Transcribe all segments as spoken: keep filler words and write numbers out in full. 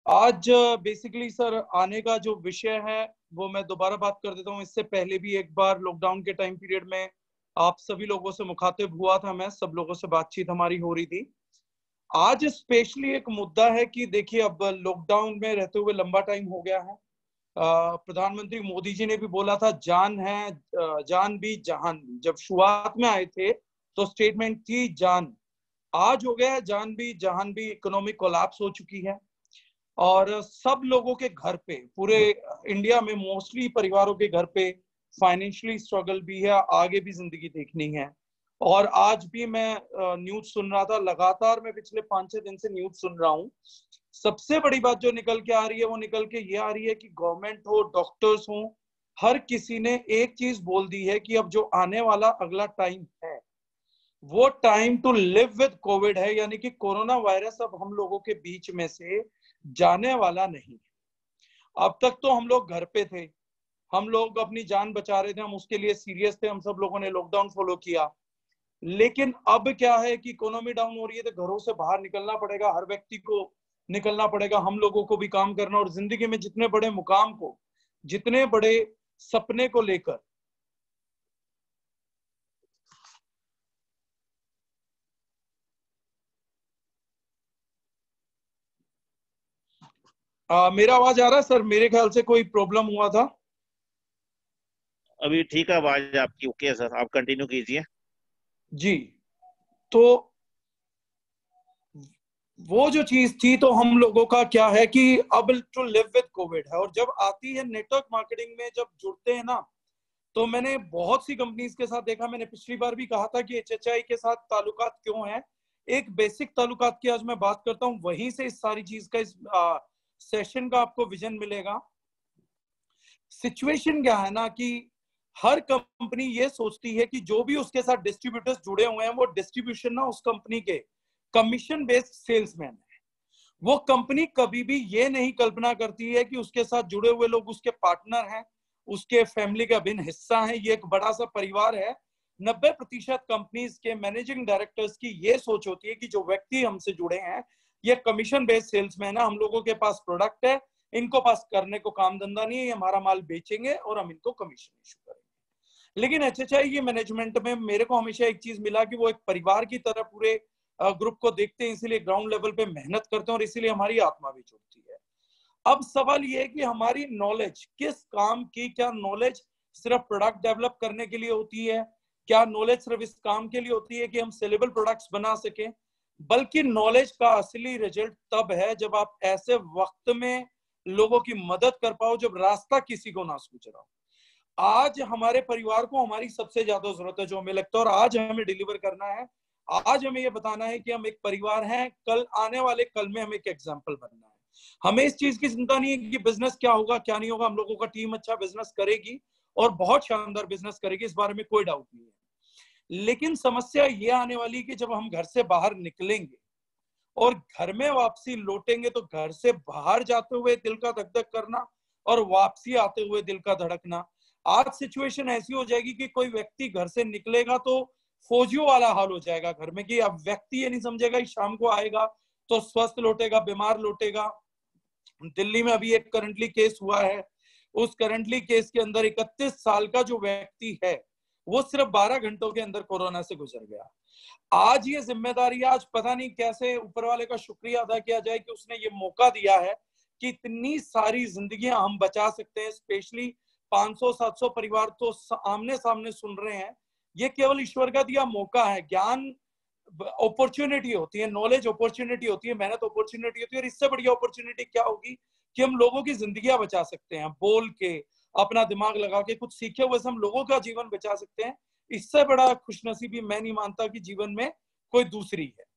आज basically sir आने का जो विषय है वो मैं दोबारा बात कर देता हूँ। इससे पहले भी एक बार लॉकडाउन के टाइम पीरियड में आप सभी लोगों से मुखातिब हुआ था, मैं सब लोगों से बातचीत हमारी हो रही थी। आज स्पेशली एक मुद्दा है कि देखिए, अब लॉकडाउन में रहते हुए लंबा टाइम हो गया है। प्रधानमंत्री मोदी जी ने भी बोला था जान है, जान भी जहान भी। जब शुरुआत में आए थे तो स्टेटमेंट थी जान। आज हो गया है जान भी जहान भी। इकोनॉमिक कोलैप्स हो चुकी है और सब लोगों के घर पे, पूरे इंडिया में मोस्टली परिवारों के घर पे फाइनेंशियली स्ट्रगल भी है, आगे भी जिंदगी देखनी है। और आज भी मैं न्यूज सुन रहा था, लगातार मैं पिछले पांच छह दिन से न्यूज सुन रहा हूँ। सबसे बड़ी बात जो निकल के आ रही है वो निकल के ये आ रही है कि गवर्नमेंट हो, डॉक्टर्स हो, हर किसी ने एक चीज बोल दी है कि अब जो आने वाला अगला टाइम है वो time to live with COVID है। यानी कि कोरोना वायरस अब हम लोगों के बीच में से जाने वाला नहीं। अब तक तो हम लोग घर पे थे, हम लोग अपनी जान बचा रहे थे, हम उसके लिए सीरियस थे, हम सब लोगों ने लॉकडाउन फॉलो किया। लेकिन अब क्या है कि इकोनॉमी डाउन हो रही है तो घरों से बाहर निकलना पड़ेगा, हर व्यक्ति को निकलना पड़ेगा, हम लोगों को भी काम करना, और जिंदगी में जितने बड़े मुकाम को, जितने बड़े सपने को लेकर आ, मेरा आवाज आ रहा है सर? मेरे ख्याल से कोई प्रॉब्लम हुआ था। अभी ठीक है, आवाज आपकी ओके है सर, आप कंटिन्यू कीजिए। जी, तो वो जो चीज थी, तो हम लोगों का क्या है कि अब टू लिव विद कोविड है। और जब आती है नेटवर्क मार्केटिंग में, जब जुड़ते हैं ना, तो मैंने बहुत सी कंपनीज के साथ देखा। मैंने पिछली बार भी कहा था कि एचएचआई के साथ ताल्लुकात क्यों है। एक बेसिक ताल्लुकात की आज मैं बात करता हूं, वहीं से इस सारी चीज का, इस आ, सेशन का आपको विजन मिलेगा। सिचुएशन क्या है ना कि हर कंपनी ये सोचती है कि जो भी उसके साथ डिस्ट्रीब्यूटर्स जुड़े हुए हैं, वो डिस्ट्रीब्यूशन ना उस कंपनी के कमीशन बेस्ड सेल्समैन है। वो कंपनी कभी भी ये नहीं कल्पना करती है कि उसके साथ जुड़े हुए लोग उसके पार्टनर हैं, उसके फैमिली का अभिन्न हिस्सा है, ये एक बड़ा सा परिवार है। नब्बे प्रतिशत कंपनीज के मैनेजिंग डायरेक्टर्स की ये सोच होती है कि जो व्यक्ति हमसे जुड़े हैं ये कमीशन बेस्ड सेल्समैन है, हम लोगों के पास प्रोडक्ट है, इनको पास करने को काम धंधा नहीं है, ये हमारा माल बेचेंगे और हम इनको कमीशन इशू करेंगे। लेकिन एचएचआई की मैनेजमेंट में मेरे को हमेशा एक चीज मिला कि वो एक परिवार की तरह पूरे ग्रुप को देखते हैं, इसीलिए ग्राउंड लेवल पे मेहनत करते हैं और इसीलिए हमारी आत्मा भी जुड़ती है। अब सवाल ये है कि हमारी नॉलेज किस काम की, क्या नॉलेज सिर्फ प्रोडक्ट डेवलप करने के लिए होती है, क्या नॉलेज सिर्फ इस काम के लिए होती है कि हम सेलेबल प्रोडक्ट्स बना सकें, बल्कि नॉलेज का असली रिजल्ट तब है जब आप ऐसे वक्त में लोगों की मदद कर पाओ जब रास्ता किसी को ना सूझ रहा हो। आज हमारे परिवार को हमारी सबसे ज्यादा जरूरत है, जो हमें लगता है, और आज हमें डिलीवर करना है। आज हमें यह बताना है कि हम एक परिवार हैं, कल आने वाले कल में हमें एक एग्जाम्पल बनना है। हमें इस चीज की चिंता नहीं है कि बिजनेस क्या होगा क्या नहीं होगा, हम लोगों का टीम अच्छा बिजनेस करेगी और बहुत शानदार बिजनेस करेगी, इस बारे में कोई डाउट नहीं है। लेकिन समस्या ये आने वाली कि जब हम घर से बाहर निकलेंगे और घर में वापसी लौटेंगे तो घर से बाहर जाते हुए दिल का धक धक करना और वापसी आते हुए दिल का धड़कना। आज सिचुएशन ऐसी हो जाएगी कि कोई व्यक्ति घर से निकलेगा तो फौजियों वाला हाल हो जाएगा घर में, कि अब व्यक्ति ये नहीं समझेगा कि शाम को आएगा तो स्वस्थ लौटेगा, बीमार लौटेगा। दिल्ली में अभी एक करंटली केस हुआ है, उस करंटली केस के अंदर इकतीस साल का जो व्यक्ति है वो सिर्फ बारह घंटों के अंदर कोरोना से गुजर गया। आज ये जिम्मेदारी, आज पता नहीं कैसे ऊपर वाले का शुक्रिया अदा किया जाए कि उसने ये मौका दिया है कि इतनी सारी जिंदगियां हम बचा सकते हैं। स्पेशली पाँच सौ सात सौ परिवार तो आमने सामने सुन रहे हैं। ये केवल ईश्वर का दिया मौका है। ज्ञान अपॉर्चुनिटी होती है, नॉलेज अपॉर्चुनिटी होती है, मेहनत अपॉर्चुनिटी होती है, और इससे बढ़िया अपॉर्चुनिटी क्या होगी कि हम लोगों की जिंदगियां बचा सकते हैं, बोल के, अपना दिमाग लगा के, कुछ सीखे हुए से हम लोगों का जीवन बचा सकते हैं। इससे बड़ा खुशनसीबी मैं नहीं मानता कि जीवन में कोई दूसरी है।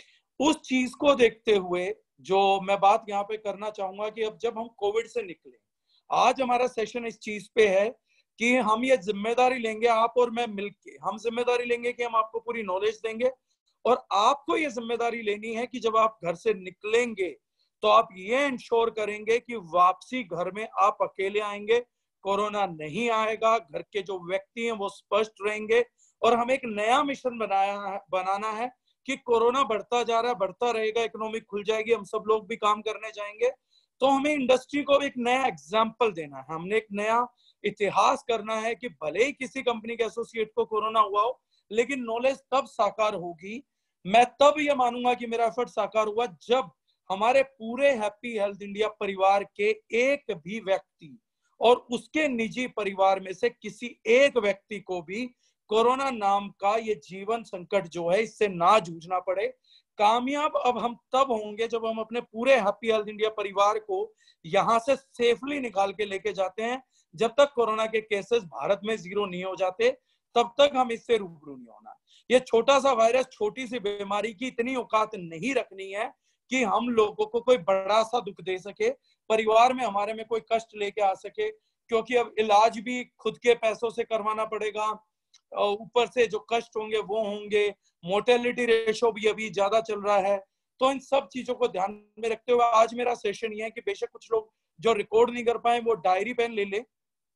उस चीज को देखते हुए जो मैं बात यहाँ पे करना चाहूंगा कि अब जब हम कोविड से निकले, आज हमारा सेशन इस चीज पे है कि हम ये जिम्मेदारी लेंगे, आप और मैं मिलके हम जिम्मेदारी लेंगे कि हम आपको पूरी नॉलेज देंगे, और आपको ये जिम्मेदारी लेनी है कि जब आप घर से निकलेंगे तो आप ये इंश्योर करेंगे कि वापसी घर में आप अकेले आएंगे, कोरोना नहीं आएगा, घर के जो व्यक्ति हैं वो स्पष्ट रहेंगे। और हमें एक नया मिशन बनाया है, बनाना है कि कोरोना बढ़ता जा रहा है, बढ़ता रहेगा, इकोनॉमी खुल जाएगी, हम सब लोग भी काम करने जाएंगे, तो हमें इंडस्ट्री को एक नया एग्जाम्पल देना है, हमने एक नया इतिहास करना है कि भले ही किसी कंपनी के एसोसिएट को कोरोना हुआ हो, लेकिन नॉलेज तब साकार होगी, मैं तब ये मानूंगा कि मेरा एफर्ट साकार हुआ जब हमारे पूरे हैप्पी हेल्थ इंडिया परिवार के एक भी व्यक्ति और उसके निजी परिवार में से किसी एक व्यक्ति को भी कोरोना नाम का ये जीवन संकट जो है इससे ना जूझना पड़े। कामयाब अब हम तब होंगे जब हम अपने पूरे हैप्पी हेल्थ इंडिया परिवार को यहां से सेफली निकाल के लेके जाते हैं। जब तक कोरोना के केसेस भारत में जीरो नहीं हो जाते तब तक हम इससे रूबरू नहीं होना। ये छोटा सा वायरस, छोटी सी बीमारी की इतनी औकात नहीं रखनी है कि हम लोगों को कोई बड़ा सा दुख दे सके, परिवार में हमारे में कोई कष्ट लेके आ सके, क्योंकि अब इलाज भी खुद के पैसों से करवाना पड़ेगा, ऊपर से जो कष्ट होंगे वो होंगे, मोर्टेलिटी रेशो भी अभी ज्यादा चल रहा है। तो इन सब चीजों को ध्यान में रखते हुए आज मेरा सेशन ये है कि बेशक कुछ लोग जो रिकॉर्ड नहीं कर पाए वो डायरी पेन ले ले,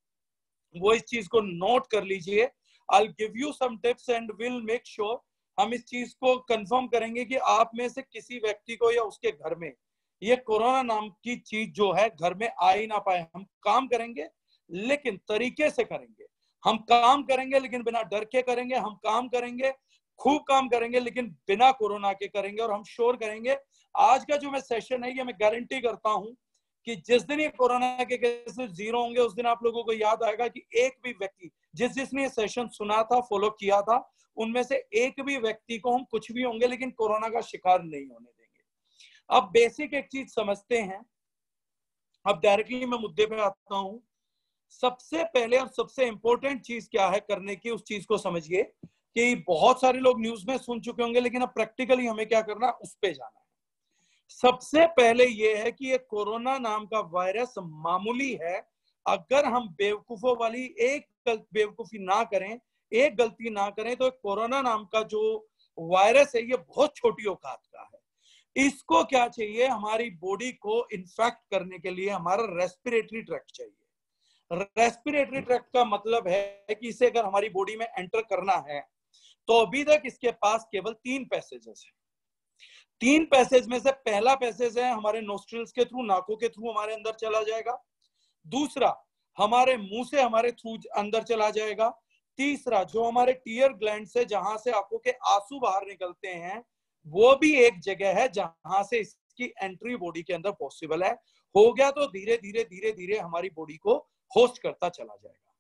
वो इस चीज को नोट कर लीजिए। I will give you some tips and will make sure हम इस चीज को कंफर्म करेंगे कि आप में से किसी व्यक्ति को या उसके घर में ये कोरोना नाम की चीज जो है घर में आ ही ना पाए। हम काम करेंगे लेकिन तरीके से करेंगे, हम काम करेंगे लेकिन बिना डर के करेंगे, हम काम करेंगे, खूब काम करेंगे लेकिन बिना कोरोना के करेंगे। और हम श्योर करेंगे आज का जो मैं सेशन है ये मैं गारंटी करता हूं कि जिस दिन ये कोरोना के केसेस जीरो होंगे उस दिन आप लोगों को याद आएगा कि एक भी व्यक्ति जिस जिसने ये सेशन सुना था, फॉलो किया था, उनमें से एक भी व्यक्ति को हम कुछ भी होंगे लेकिन कोरोना का शिकार नहीं होने देंगे। अब बेसिक एक चीज समझते हैं, अब डायरेक्टली मैं मुद्दे पे आता हूं। सबसे पहले और सबसे इंपॉर्टेंट चीज क्या है करने की, उस चीज को समझिए कि बहुत सारे लोग न्यूज में सुन चुके होंगे लेकिन अब प्रैक्टिकली हमें क्या करना है उस पे जाना है। सबसे पहले यह है कि ये कोरोना नाम का वायरस मामूली है। अगर हम बेवकूफों वाली एक बेवकूफी ना करें, एक गलती ना करें, तो कोरोना नाम का जो वायरस है ये बहुत छोटी औकात का है। इसको क्या चाहिए, हमारी बॉडी को इन्फेक्ट करने के लिए हमारा रेस्पिरेटरी ट्रैक्ट चाहिए। रेस्पिरेटरी ट्रैक्ट का मतलब है कि इसे अगर हमारी बॉडी में एंटर करना है तो अभी तक इसके पास केवल तीन पैसेजेस हैं। तीन पैसेज में से पहला पैसेज है हमारे नोस्ट्रिल्स के थ्रू, नाकों के थ्रू हमारे अंदर चला जाएगा। दूसरा हमारे मुंह से हमारे थ्रू अंदर चला जाएगा। तीसरा जो हमारे टीयर ग्लैंड से जहां से आंखों के आंसू बाहर निकलते हैं वो भी एक जगह है जहां से इसकी एंट्री बॉडी के अंदर पॉसिबल है। हो गया तो धीरे धीरे धीरे धीरे हमारी बॉडी को होस्ट करता चला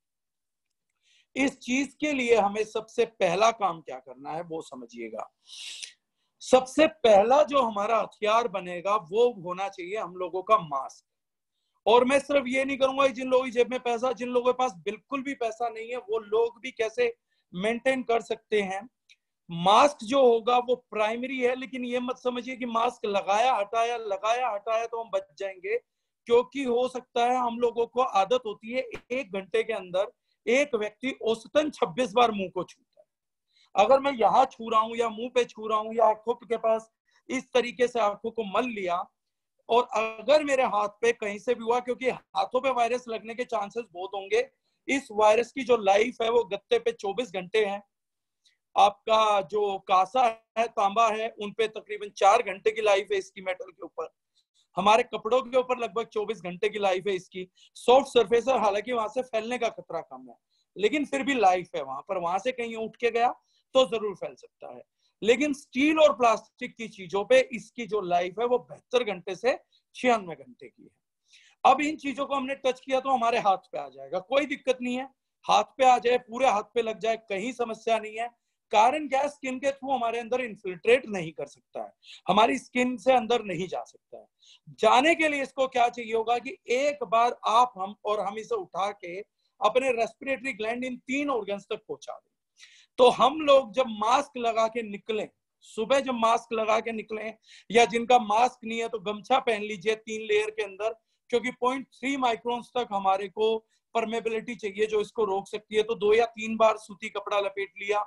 जाएगा। इस चीज के लिए हमें सबसे पहला काम क्या करना है वो समझिएगा। सबसे पहला जो हमारा हथियार बनेगा वो होना चाहिए हम लोगों का मास्क। और मैं सिर्फ ये नहीं करूंगा जिन लोगों की जेब में पैसा, जिन लोगों के पास बिल्कुल भी पैसा नहीं है वो लोग भी कैसे मेंटेन कर सकते हैं। मास्क जो होगा वो प्राइमरी है, लेकिन ये मत समझिए कि मास्क लगाया हटाया लगाया हटाया तो हम बच जाएंगे, क्योंकि हो सकता है हम लोगों को आदत होती है एक घंटे के अंदर एक व्यक्ति औसतन छब्बीस बार मुंह को छूता है। अगर मैं यहाँ छू रहा हूँ या मुंह पे छू रहा हूँ या आंखों के पास इस तरीके से आंखों को मल लिया और अगर मेरे हाथ पे कहीं से भी हुआ, क्योंकि हाथों पे वायरस लगने के चांसेस बहुत होंगे। इस वायरस की जो लाइफ है वो गत्ते पे चौबीस घंटे है, आपका जो कासा है, तांबा है, उन पे तकरीबन चार घंटे की लाइफ है इसकी। मेटल के ऊपर, हमारे कपड़ों के ऊपर लगभग चौबीस घंटे की लाइफ है इसकी। सॉफ्ट सरफेस है, हालांकि वहां से फैलने का खतरा कम है, लेकिन फिर भी लाइफ है वहां पर। वहां से कहीं उठ के गया तो जरूर फैल सकता है, लेकिन स्टील और प्लास्टिक की चीजों पे इसकी जो लाइफ है वो बहत्तर घंटे से छियानवे घंटे की है। अब इन चीजों को हमने टच किया तो हमारे हाथ पे आ जाएगा, कोई दिक्कत नहीं है। हाथ पे आ जाए, पूरे हाथ पे लग जाए, कहीं समस्या नहीं है। कारण क्या है, स्किन के थ्रू हमारे अंदर इन्फिल्ट्रेट नहीं कर सकता है, हमारी स्किन से अंदर नहीं जा सकता है। जाने के लिए इसको क्या चाहिए होगा कि एक बार आप, हम और हम इसे उठा के अपने रेस्पिरेटरी ग्लैंड, इन तीन ऑर्गन्स तक पहुंचा दें। तो हम लोग जब मास्क लगा के निकलें, सुबह जब मास्क लगा के निकलें, या जिनका मास्क नहीं है तो गमछा पहन लीजिए तीन लेयर के अंदर, क्योंकि पॉइंट थ्री माइक्रोन तक हमारे को परमेबिलिटी चाहिए जो इसको रोक सकती है। तो दो या तीन बार सूती कपड़ा लपेट लिया।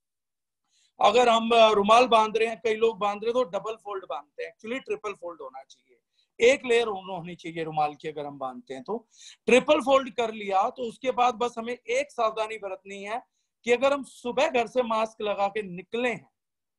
अगर हम रुमाल बांध रहे हैं, कई लोग बांध रहे हैं तो डबल फोल्ड बांधते हैं, एक्चुअली ट्रिपल फोल्ड होना चाहिए, एक लेयर होनी चाहिए रुमाल की। अगर हम बांधते हैं तो ट्रिपल फोल्ड कर लिया। तो उसके बाद बस हमें एक सावधानी बरतनी है कि अगर हम सुबह घर से मास्क लगा के निकले हैं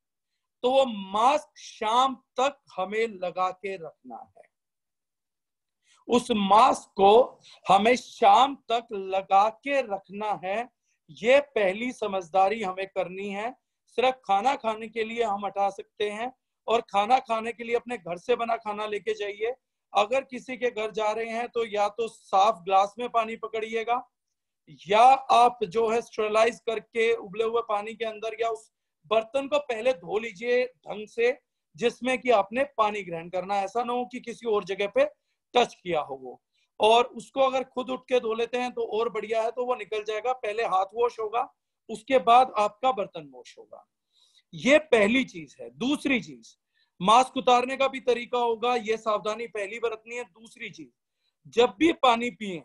तो वो मास्क शाम तक हमें लगा के रखना है। उस मास्क को हमें शाम तक लगा के रखना है। ये पहली समझदारी हमें करनी है। सिर्फ खाना खाने के लिए हम हटा सकते हैं, और खाना खाने के लिए अपने घर से बना खाना लेके जाइए। अगर किसी के घर जा रहे हैं तो या तो साफ ग्लास में पानी पकड़िएगा, या आप जो है स्टेरलाइज करके उबले हुए पानी के अंदर, या उस बर्तन को पहले धो लीजिए ढंग से जिसमें कि आपने पानी ग्रहण करना। ऐसा ना हो कि किसी और जगह पे टच किया हो वो, और उसको अगर खुद उठ के धो लेते हैं तो और बढ़िया है, तो वो निकल जाएगा। पहले हाथ वॉश होगा, उसके बाद आपका बर्तन वॉश होगा। ये पहली चीज है। दूसरी चीज, मास्क उतारने का भी तरीका होगा, ये सावधानी पहली बरतनी है। दूसरी चीज, जब भी पानी पिए,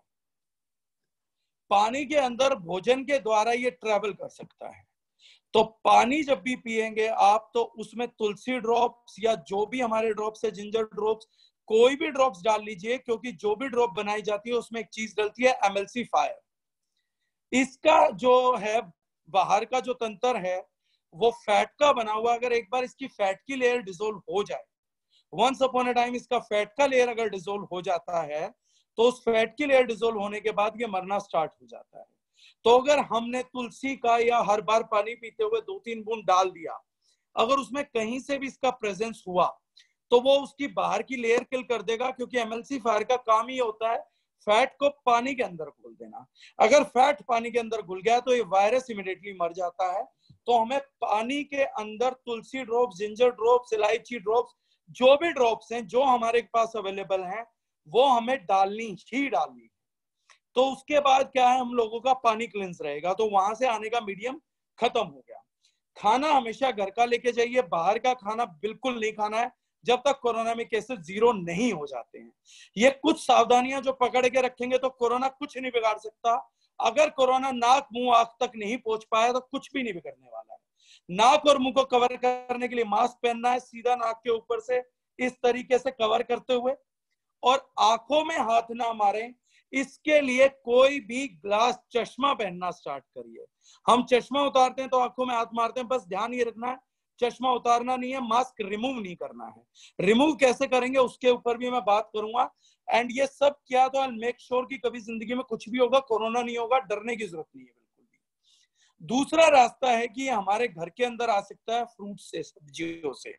पानी के अंदर भोजन के द्वारा ये ट्रेवल कर सकता है, तो पानी जब भी पिएंगे आप तो उसमें तुलसी ड्रॉप्स या जो भी हमारे ड्रॉप्स है, जिंजर ड्रॉप्स, कोई भी ड्रॉप्स डाल लीजिए, क्योंकि जो भी ड्रॉप बनाई जाती है उसमें एक चीज डलती है, एमल्सीफायर। इसका जो है बाहर का जो तंत्र है वो फैट का बना हुआ। अगर एक बार इसकी फैट की लेयर डिसोल्व हो जाए, वंस अपॉन अ टाइम इसका फैट का लेयर अगर डिसोल्व हो जाता है, तो उस फैट की लेयर डिसोल्व होने के बाद ये मरना स्टार्ट हो जाता है। तो अगर हमने तुलसी का या हर बार पानी पीते हुए दो तीन बूंद डाल दिया, अगर उसमें कहीं से भी इसका प्रेजेंस हुआ तो वो उसकी बाहर की लेयर किल कर देगा, क्योंकि एमल्सीफायर का काम ही होता है फैट को पानी के अंदर घुल देना। अगर फैट पानी के अंदर घुल गया तो ये वायरस इमीडिएटली मर जाता है। तो हमें पानी के अंदर तुलसी ड्रॉप्स, जिंजर ड्रॉप्स, इलायची ड्रॉप्स, जो भी ड्रॉप्स हैं जो हमारे पास अवेलेबल हैं, वो हमें डालनी ही डालनी। तो उसके बाद क्या है, हम लोगों का पानी क्लिंस रहेगा, तो वहां से आने का मीडियम खत्म हो गया। खाना हमेशा घर का लेके जाइए, बाहर का खाना बिल्कुल नहीं खाना है जब तक कोरोना में केसेस जीरो नहीं हो जाते हैं। ये कुछ सावधानियां जो पकड़ के रखेंगे तो कोरोना कुछ नहीं बिगाड़ सकता। अगर कोरोना नाक मुंह आंख तक नहीं पहुंच पाया तो कुछ भी नहीं बिगड़ने वाला है। नाक और मुंह को कवर करने के लिए मास्क पहनना है, सीधा नाक के ऊपर से इस तरीके से कवर करते हुए, और आंखों में हाथ ना मारें। इसके लिए कोई भी ग्लास चश्मा पहनना स्टार्ट करिए। हम चश्मा उतारते हैं तो आंखों में हाथ मारते हैं, बस ध्यान ये रखना है चश्मा उतारना नहीं है, मास्क रिमूव नहीं करना है। रिमूव कैसे करेंगे उसके ऊपर भी मैं बात करूंगा। एंड ये सब किया तो आई मेक श्योर कि कभी जिंदगी में कुछ भी होगा कोरोना नहीं होगा, डरने की जरूरत नहीं है बिल्कुल भी। दूसरा रास्ता है कि हमारे घर के अंदर आ सकता है फ्रूट से, सब्जियों से।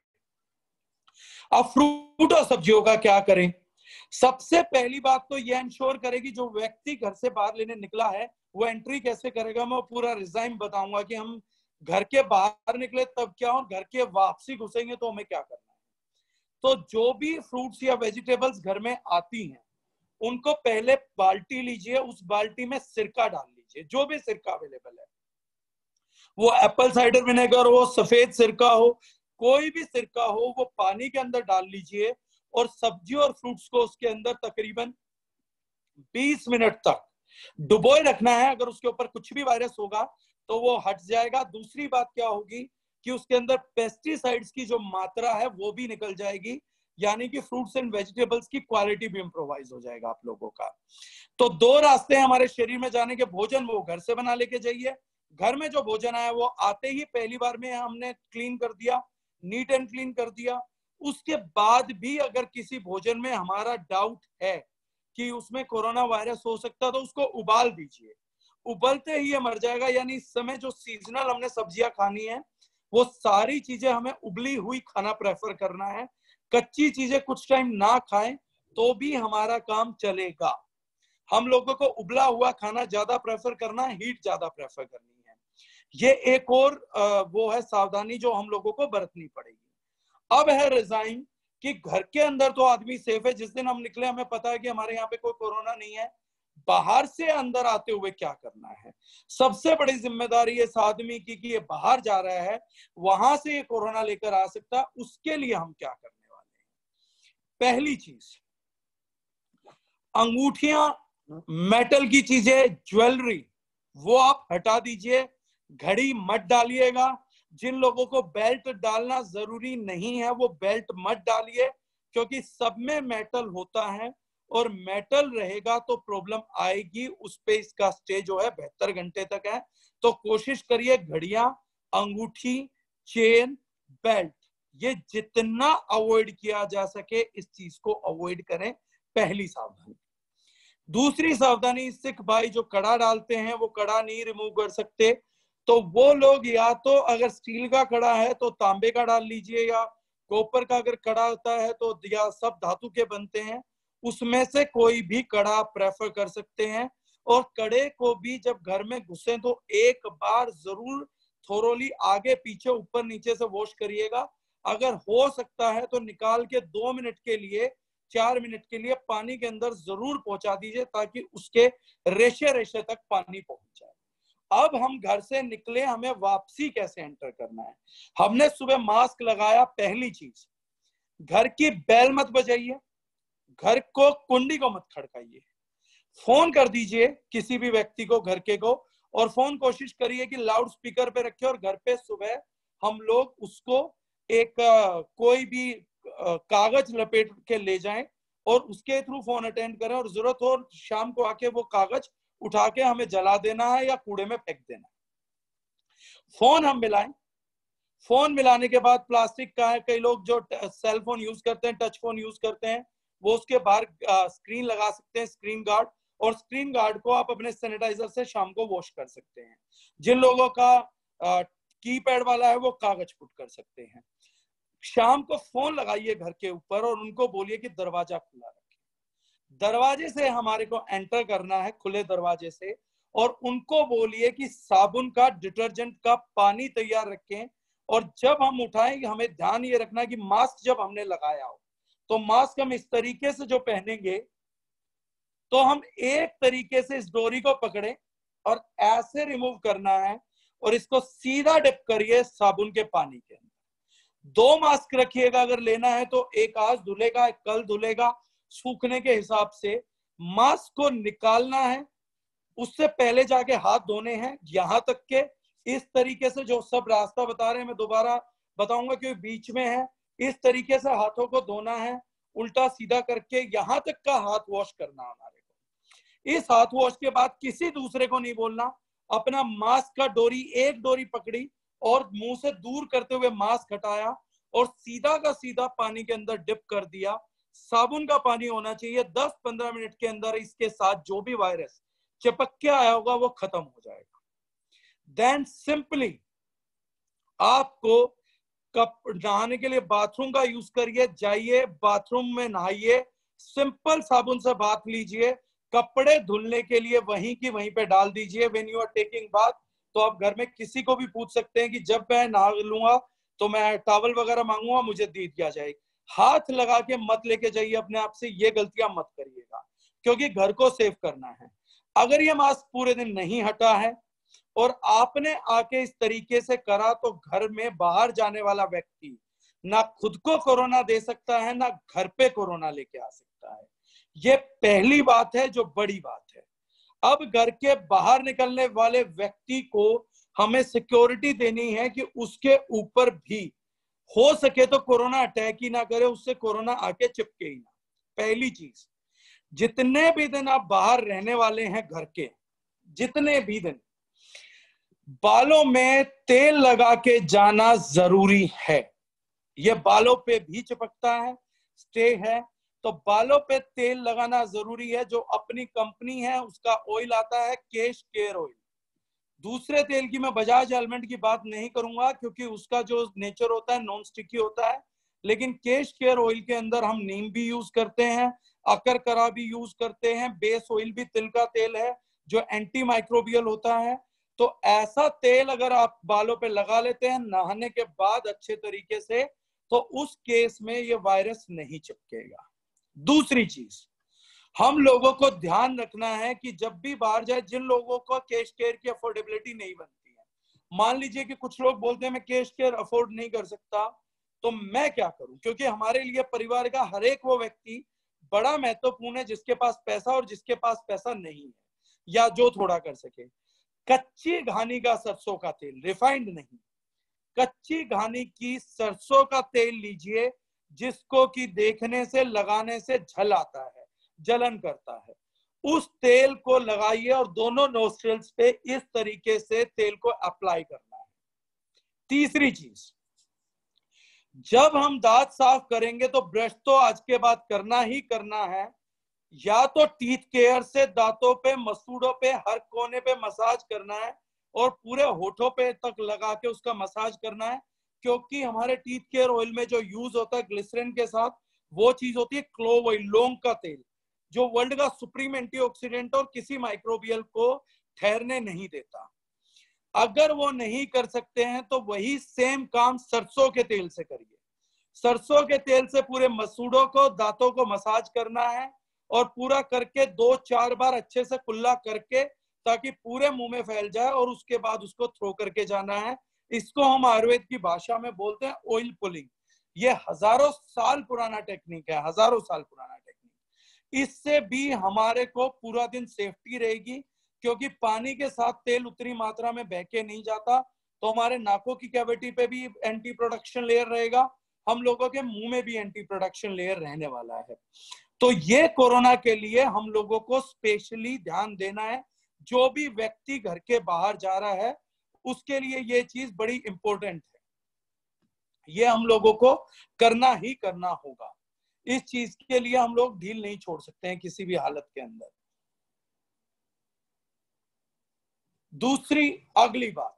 अब फ्रूट और सब्जियों का क्या करें? सबसे पहली बात तो यह इंश्योर करेगी जो व्यक्ति घर से बाहर लेने निकला है वो एंट्री कैसे करेगा। मैं पूरा रिजाइम बताऊंगा कि हम घर के बाहर निकले तब क्या और घर के वापसी घुसेंगे तो हमें क्या करना है। तो जो भी फ्रूट्स या वेजिटेबल्स घर में आती हैं उनको पहले बाल्टी लीजिए, उस बाल्टी में सिरका डाल लीजिए, जो भी सिरका अवेलेबल है, वो एप्पल साइडर विनेगर हो, सफेद सिरका हो, कोई भी सिरका हो, वो पानी के अंदर डाल लीजिए और सब्जी और फ्रूट्स को उसके अंदर तकरीबन बीस मिनट तक डुबोए रखना है। अगर उसके ऊपर कुछ भी वायरस होगा तो वो हट जाएगा। दूसरी बात क्या होगी कि उसके अंदर पेस्टिसाइड्स की जो मात्रा है वो भी निकल जाएगी, यानी कि फ्रूट्स एंड वेजिटेबल्स की क्वालिटी भी इम्प्रोवाइज हो जाएगा आप लोगों का। तो दो रास्ते हैं हमारे शरीर में जाने के। भोजन वो घर से बना लेके जाइए, घर में जो भोजन आया वो आते ही पहली बार में हमने क्लीन कर दिया, नीट एंड क्लीन कर दिया। उसके बाद भी अगर किसी भोजन में हमारा डाउट है कि उसमें कोरोना वायरस हो सकता है तो उसको उबाल दीजिए, उबलते ही ये मर जाएगा। यानी इस समय जो सीजनल हमने सब्जियां खानी है वो सारी चीजें हमें उबली हुई खाना प्रेफर करना है। कच्ची चीजें कुछ टाइम ना खाएं तो भी हमारा काम चलेगा। हम लोगों को उबला हुआ खाना ज्यादा प्रेफर करना है, हीट ज्यादा प्रेफर करनी है। ये एक और वो है सावधानी जो हम लोगों को बरतनी पड़ेगी। अब है रिजाइन कि घर के अंदर तो आदमी सेफ है, जिस दिन हम निकले हमें पता है कि हमारे यहाँ पे कोई कोरोना नहीं है। बाहर से अंदर आते हुए क्या करना है? सबसे बड़ी जिम्मेदारी इस आदमी की कि ये बाहर जा रहा है, वहां से ये कोरोना लेकर आ सकता है। उसके लिए हम क्या करने वाले हैं? पहली चीज, अंगूठियां, मेटल की चीजें, ज्वेलरी, वो आप हटा दीजिए। घड़ी मत डालिएगा। जिन लोगों को बेल्ट डालना जरूरी नहीं है वो बेल्ट मत डालिए, क्योंकि सब में मेटल होता है और मेटल रहेगा तो प्रॉब्लम आएगी। उस पे इसका स्टे जो है बहत्तर घंटे तक है। तो कोशिश करिए घड़ियां, अंगूठी, चेन, बेल्ट, ये जितना अवॉइड किया जा सके इस चीज को अवॉइड करें। पहली सावधानी। दूसरी सावधानी, सिख भाई जो कड़ा डालते हैं वो कड़ा नहीं रिमूव कर सकते, तो वो लोग या तो अगर स्टील का कड़ा है तो तांबे का डाल लीजिए, या कॉपर का अगर कड़ा होता है तो, या सब धातु के बनते हैं, उसमें से कोई भी कड़ा प्रेफर कर सकते हैं। और कड़े को भी जब घर में घुसे तो एक बार जरूर थोरोली आगे पीछे ऊपर नीचे से वॉश करिएगा। अगर हो सकता है तो निकाल के दो मिनट के लिए, चार मिनट के लिए पानी के अंदर जरूर पहुंचा दीजिए, ताकि उसके रेशे रेशे तक पानी पहुंच जाए। अब हम घर से निकले, हमें वापसी कैसे एंटर करना है। हमने सुबह मास्क लगाया, पहली चीज घर की बेल मत बजाइए, घर को कुंडी को मत खड़काइए, फोन कर दीजिए किसी भी व्यक्ति को घर के को, और फोन कोशिश करिए कि लाउड स्पीकर पे रखे, और घर पे सुबह हम लोग उसको एक आ, कोई भी आ, कागज लपेट के ले जाएं और उसके थ्रू फोन अटेंड करें, और जरूरत हो शाम को आके वो कागज उठा के हमें जला देना है या कूड़े में फेंक देना है। फोन हम मिलाएं, फोन मिलाने के बाद प्लास्टिक का है, कई लोग जो सेल फोन यूज करते हैं, टच फोन यूज करते हैं, वो उसके बाहर स्क्रीन लगा सकते हैं, स्क्रीन गार्ड, और स्क्रीन गार्ड को आप अपने सैनिटाइजर से शाम को वॉश कर सकते हैं। जिन लोगों का कीपैड वाला है वो कागज पुट कर सकते हैं। शाम को फोन लगाइए घर के ऊपर और उनको बोलिए कि दरवाजा खुला रखें। दरवाजे से हमारे को एंटर करना है, खुले दरवाजे से, और उनको बोलिए कि साबुन का, डिटर्जेंट का पानी तैयार रखें। और जब हम उठाएं, हमें ध्यान ये रखना है कि मास्क जब हमने लगाया हो तो मास्क हम इस तरीके से जो पहनेंगे, तो हम एक तरीके से इस डोरी को पकड़े और ऐसे रिमूव करना है, और इसको सीधा डिप करिए साबुन के पानी के अंदर। दो मास्क रखिएगा, अगर लेना है तो एक आज धुलेगा, एक कल धुलेगा, सूखने के हिसाब से। मास्क को निकालना है, उससे पहले जाके हाथ धोने हैं, यहां तक के इस तरीके से, जो सब रास्ता बता रहे हैं मैं दोबारा बताऊंगा क्योंकि बीच में है, इस तरीके से हाथों को धोना है, उल्टा सीधा करके यहां तक का हाथ वॉश करना हमारे को। इस हाथ वॉश के बाद किसी दूसरे को नहीं बोलना, अपना मास्क का डोरी, एक डोरी पकड़ी और मुंह से दूर करते हुए मास्क हटाया और सीधा का सीधा पानी के अंदर डिप कर दिया। साबुन का पानी होना चाहिए। दस पंद्रह मिनट के अंदर इसके साथ जो भी वायरस चिपक के आया होगा वो खत्म हो जाएगा। देन सिंपली आपको कप नहाने के लिए बाथरूम का यूज करिए, जाइए बाथरूम में नहाइए, सिंपल साबुन से बात लीजिए, कपड़े धुलने के लिए वहीं की वहीं पे डाल दीजिए। When you are taking bath, तो आप घर में किसी को भी पूछ सकते हैं कि जब मैं नहा लूंगा तो मैं टॉवल वगैरह मांगूंगा, मुझे दे दिया जाए। हाथ लगा के मत लेके जाइए अपने आप से, ये गलतियां मत करिएगा, क्योंकि घर को सेव करना है। अगर ये मास्क पूरे दिन नहीं हटा है और आपने आके इस तरीके से करा, तो घर में बाहर जाने वाला व्यक्ति ना खुद को कोरोना दे सकता है, ना घर पे कोरोना लेके आ सकता है। ये पहली बात है जो बड़ी बात है। अब घर के बाहर निकलने वाले व्यक्ति को हमें सिक्योरिटी देनी है कि उसके ऊपर भी हो सके तो कोरोना अटैक ही ना करे, उससे कोरोना आके चिपके ही ना। पहली चीज, जितने भी दिन आप बाहर रहने वाले हैं घर के, जितने भी दिन, बालों में तेल लगा के जाना जरूरी है। ये बालों पे भी चिपकता है, स्टे है, तो बालों पे तेल लगाना जरूरी है। जो अपनी कंपनी है उसका ऑयल आता है केश केयर ऑयल। दूसरे तेल की मैं बजाज आलमंड की बात नहीं करूंगा क्योंकि उसका जो नेचर होता है नॉन स्टिकी होता है, लेकिन केश केयर ऑयल के अंदर हम नीम भी यूज करते हैं, अकरकरा भी यूज करते हैं, बेस ऑयल भी तिल का तेल है जो एंटी माइक्रोबियल होता है। तो ऐसा तेल अगर आप बालों पे लगा लेते हैं नहाने के बाद अच्छे तरीके से, तो उस केस में ये वायरस नहीं चिपकेगा। दूसरी चीज, हम लोगों को ध्यान रखना है कि जब भी बाहर जाए, जिन लोगों को केश केयर की अफोर्डेबिलिटी नहीं बनती है, मान लीजिए कि कुछ लोग बोलते हैं मैं केश केयर अफोर्ड नहीं कर सकता, तो मैं क्या करूं, क्योंकि हमारे लिए परिवार का हर एक वो व्यक्ति बड़ा महत्वपूर्ण है जिसके पास पैसा और जिसके पास पैसा नहीं है, या जो थोड़ा कर सके। कच्ची घानी का सरसों का तेल, रिफाइंड नहीं, कच्ची घानी की सरसों का तेल लीजिए, जिसको कि देखने से, लगाने से झल आता है, जलन करता है, उस तेल को लगाइए और दोनों नोस्ट्रिल्स पे इस तरीके से तेल को अप्लाई करना है। तीसरी चीज, जब हम दांत साफ करेंगे तो ब्रश तो आज के बाद करना ही करना है, या तो टीथ केयर से दांतों पे, मसूड़ों पे, हर कोने पे मसाज करना है और पूरे होठों पे तक लगा के उसका मसाज करना है, क्योंकि हमारे टीथ केयर ऑयल में जो यूज होता है ग्लिसरीन के साथ, वो चीज होती है क्लोव ऑयल, लौंग का तेल, जो वर्ल्ड का सुप्रीम एंटीऑक्सीडेंट और किसी माइक्रोबियल को ठहरने नहीं देता। अगर वो नहीं कर सकते हैं तो वही सेम काम सरसों के तेल से करिए। सरसों के तेल से पूरे मसूड़ों को, दांतों को मसाज करना है और पूरा करके दो चार बार अच्छे से कुल्ला करके, ताकि पूरे मुंह में फैल जाए, और उसके बाद उसको थ्रो करके जाना है। इसको हम आयुर्वेद की भाषा में बोलते हैं ऑयल पुलिंग। ये हजारों साल पुराना टेक्निक है, हजारों साल पुराना टेक्निक। इससे भी हमारे को पूरा दिन सेफ्टी रहेगी, क्योंकि पानी के साथ तेल उतनी मात्रा में बह के नहीं जाता, तो हमारे नाकों की कैविटी पे भी एंटी प्रोडक्शन लेयर रहेगा, हम लोगों के मुंह में भी एंटी प्रोडक्शन लेयर रहने वाला है। तो ये कोरोना के लिए हम लोगों को स्पेशली ध्यान देना है। जो भी व्यक्ति घर के बाहर जा रहा है उसके लिए ये चीज बड़ी इंपॉर्टेंट है, ये हम लोगों को करना ही करना होगा। इस चीज के लिए हम लोग ढील नहीं छोड़ सकते हैं किसी भी हालत के अंदर। दूसरी अगली बात,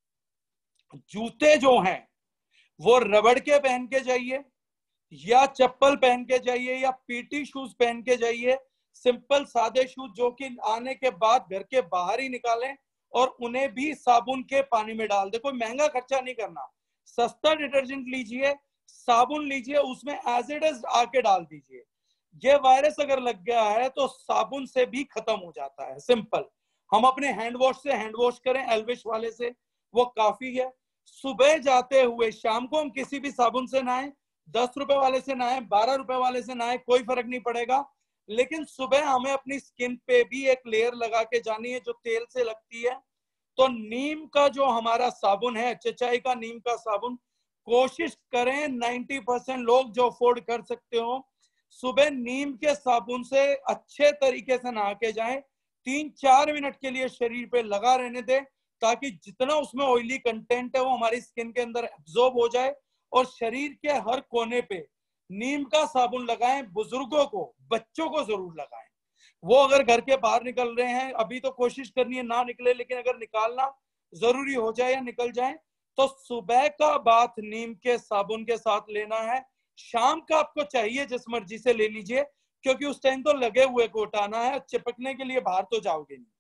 जूते जो हैं वो रबड़ के पहन के जाइए, या चप्पल पहन के जाइए, या पीटी शूज पहन के जाइए, सिंपल सादे शूज जो कि आने के बाद घर के बाहर ही निकालें और उन्हें भी साबुन के पानी में डाल दे। कोई महंगा खर्चा नहीं करना, सस्ता डिटर्जेंट लीजिए, साबुन लीजिए, उसमें एज इट इज आके डाल दीजिए। ये वायरस अगर लग गया है तो साबुन से भी खत्म हो जाता है, सिंपल। हम अपने हैंड वॉश से हैंड वॉश करें, एल्विश वाले से, वो काफी है। सुबह जाते हुए शाम को हम किसी भी साबुन से नहाएं, दस रुपए वाले से नहाएं, बारह रुपए वाले से नहाएं, कोई फर्क नहीं पड़ेगा, लेकिन सुबह हमें अपनी स्किन पे भी एक लेयर लगा के जानी है जो तेल से लगती है। तो नीम का जो हमारा साबुन है, चचाई का नीम का साबुन, कोशिश करें नब्बे परसेंट लोग जो अफोर्ड कर सकते हो, सुबह नीम के साबुन से अच्छे तरीके से नहा के जाएं, तीन चार मिनट के लिए शरीर पे लगा रहने दें, ताकि जितना उसमें ऑयली कंटेंट है वो हमारी स्किन के अंदर एब्जॉर्ब हो जाए, और शरीर के हर कोने पे नीम का साबुन लगाएं। बुजुर्गों को, बच्चों को जरूर लगाएं। वो अगर घर के बाहर निकल रहे हैं, अभी तो कोशिश करनी है ना निकले, लेकिन अगर निकालना जरूरी हो जाए या निकल जाए, तो सुबह का बाथ नीम के साबुन के साथ लेना है। शाम का आपको चाहिए जिस मर्जी से ले लीजिए, क्योंकि उस टाइम तो लगे हुए को उठाना है, चिपकने के लिए बाहर तो जाओगे नहीं।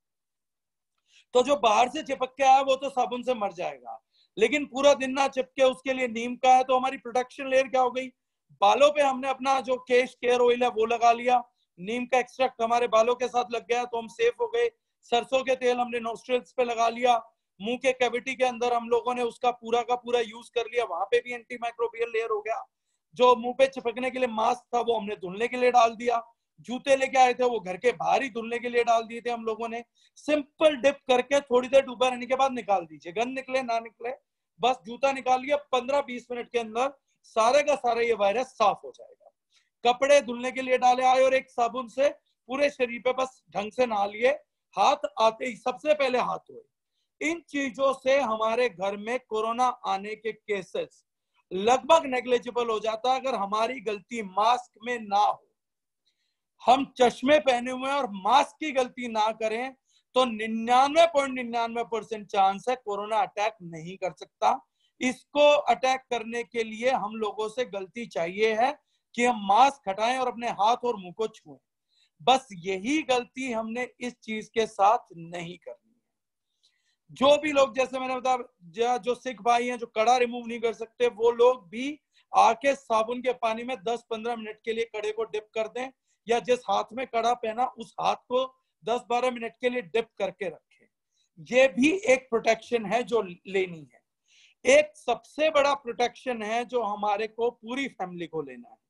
तो जो बाहर से चिपक के आया वो तो साबुन से मर जाएगा, लेकिन पूरा दिन ना चिपके उसके लिए नीम का है। तो हमारी प्रोटेक्शन लेयर क्या हो गई, बालों पे हमने अपना जो केश केयर ऑयल है वो लगा लिया, नीम का एक्सट्रैक्ट हमारे बालों के साथ लग गया तो हम सेफ हो गए। सरसों के तेल हमने नोस्ट्रिल्स पे लगा लिया, मुंह के कैविटी के अंदर हम लोगों ने उसका पूरा का पूरा यूज कर लिया, वहां पे भी एंटी माइक्रोबियल लेयर हो गया। जो मुंह पे चिपकने के लिए मास्क था वो हमने धुलने के लिए डाल दिया, जूते लेके आए थे वो घर के बाहर ही धुलने के लिए डाल दिए थे हम लोगों ने। सिंपल डिप करके थोड़ी देर डूबा रहने के बाद निकाल दीजिए, गंद निकले ना निकले, बस जूता निकाल लिया, पंद्रह बीस मिनट के अंदर सारे का सारा ये वायरस साफ हो जाएगा। कपड़े धुलने के लिए डाले आए और एक साबुन से पूरे शरीर पे बस ढंग से नहा लिए, हाथ आते ही सबसे पहले हाथ धोए। इन चीजों से हमारे घर में कोरोना आने के केसेस लगभग नेग्लिजिबल हो जाता है, अगर हमारी गलती मास्क में ना हो। हम चश्मे पहने हुए हैं और मास्क की गलती ना करें तो निन्यानवे पॉइंट निन्यानवे परसेंट चांस है कोरोना अटैक नहीं कर सकता। इसको अटैक करने के लिए हम लोगों से गलती चाहिए है कि हम मास्क हटाएं और अपने हाथ और मुंह को छुएं। बस यही गलती हमने इस चीज के साथ नहीं करनी है। जो भी लोग, जैसे मैंने बताया, जो सिख भाई हैं जो कड़ा रिमूव नहीं कर सकते, वो लोग भी आके साबुन के पानी में दस पंद्रह मिनट के लिए कड़े को डिप कर दें, या जिस हाथ में कड़ा पहना उस हाथ को दस बारह मिनट के लिए डिप करके रखें। ये भी एक प्रोटेक्शन है जो लेनी है। एक सबसे बड़ा प्रोटेक्शन है जो हमारे को पूरी फैमिली को लेना है।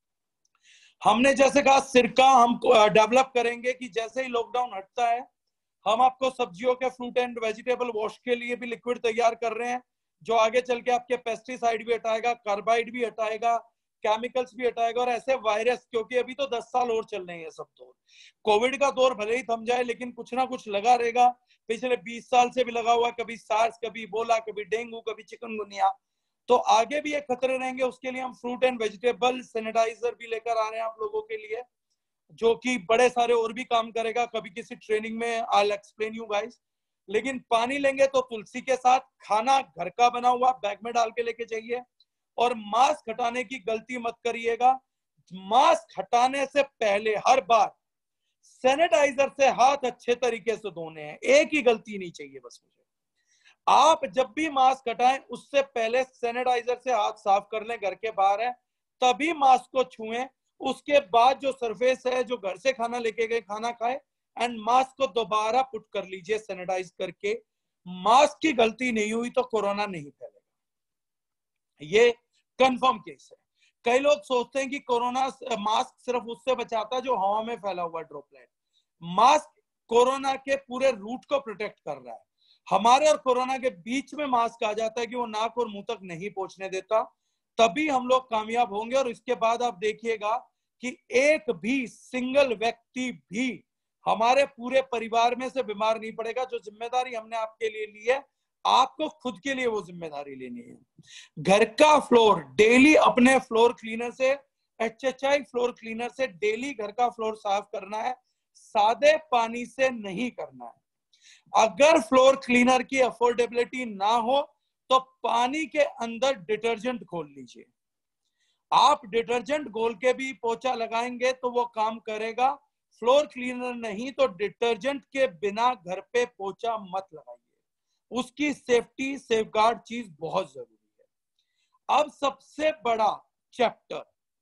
हमने जैसे कहा सिरका हम डेवलप करेंगे कि जैसे ही लॉकडाउन हटता है हम आपको सब्जियों के, फ्रूट एंड वेजिटेबल वॉश के लिए भी लिक्विड तैयार कर रहे हैं, जो आगे चल के आपके पेस्टिसाइड भी हटाएगा, कार्बाइड भी हटाएगा, केमिकल्स भी हटाएगा, और ऐसे वायरस, क्योंकि अभी तो दस साल और चल रहे हैं ये सब दौर। कोविड का दौर भले ही थम जाए लेकिन कुछ ना कुछ लगा रहेगा, पिछले बीस साल से भी लगा हुआ, कभी सार्स, कभी इबोला, कभी डेंगू, कभी चिकनगुनिया, तो आगे भी ये खतरे रहेंगे। उसके लिए हम फ्रूट एंड वेजिटेबल सैनिटाइजर भी लेकर आ रहे हैं आप लोगों के लिए, जो कि बड़े सारे और भी काम करेगा, कभी किसी ट्रेनिंग में I will explain you guys. लेकिन पानी लेंगे तो तुलसी के साथ, खाना घर का बना हुआ बैग में डाल के लेके जाइए, और मास्क हटाने की गलती मत करिएगा। मास्क हटाने से पहले हर बार सैनिटाइजर से हाथ अच्छे तरीके से धोने हैं, एक ही गलती नहीं चाहिए बस मुझे। आप जब भी मास्क हटाएं उससे पहले सैनिटाइजर से हाथ साफ कर लें, घर के बाहर है तभी मास्क को छुएं। उसके बाद जो सरफेस है, जो घर से खाना लेके गए खाना खाए, एंड मास्क को दोबारा पुट कर लीजिए सैनिटाइज करके। मास्क की गलती नहीं हुई तो कोरोना नहीं फैलेगा, ये कंफर्म केस है। कई लोग सोचते हैं कि कोरोना मास्क सिर्फ उससे बचाता है जो हवा में फैला हुआ ड्रॉपलेट। मास्क कोरोना के पूरे रूट को प्रोटेक्ट कर रहा है। हमारे और कोरोना के बीच में मास्क आ जाता है कि वो नाक और मुंह तक नहीं पहुंचने देता, तभी हम लोग कामयाब होंगे। और इसके बाद आप देखिएगा कि एक भी सिंगल व्यक्ति भी हमारे पूरे परिवार में से बीमार नहीं पड़ेगा। जो जिम्मेदारी हमने आपके लिए ली है, आपको खुद के लिए वो जिम्मेदारी लेनी है। घर का फ्लोर डेली अपने फ्लोर क्लीनर से, H H I floor cleaner से डेली घर का फ्लोर साफ करना है, सादे पानी से नहीं करना है। अगर फ्लोर क्लीनर की अफोर्डेबिलिटी ना हो तो पानी के अंदर डिटर्जेंट घोल लीजिए। आप डिटर्जेंट घोल के भी पोछा लगाएंगे तो वो काम करेगा, फ्लोर क्लीनर नहीं तो डिटर्जेंट के बिना घर पे पोछा मत लगाइए। उसकी सेफ्टी सेफगार्ड चीज बहुत जरूरी है। अब सबसे बड़ा चैप्टर,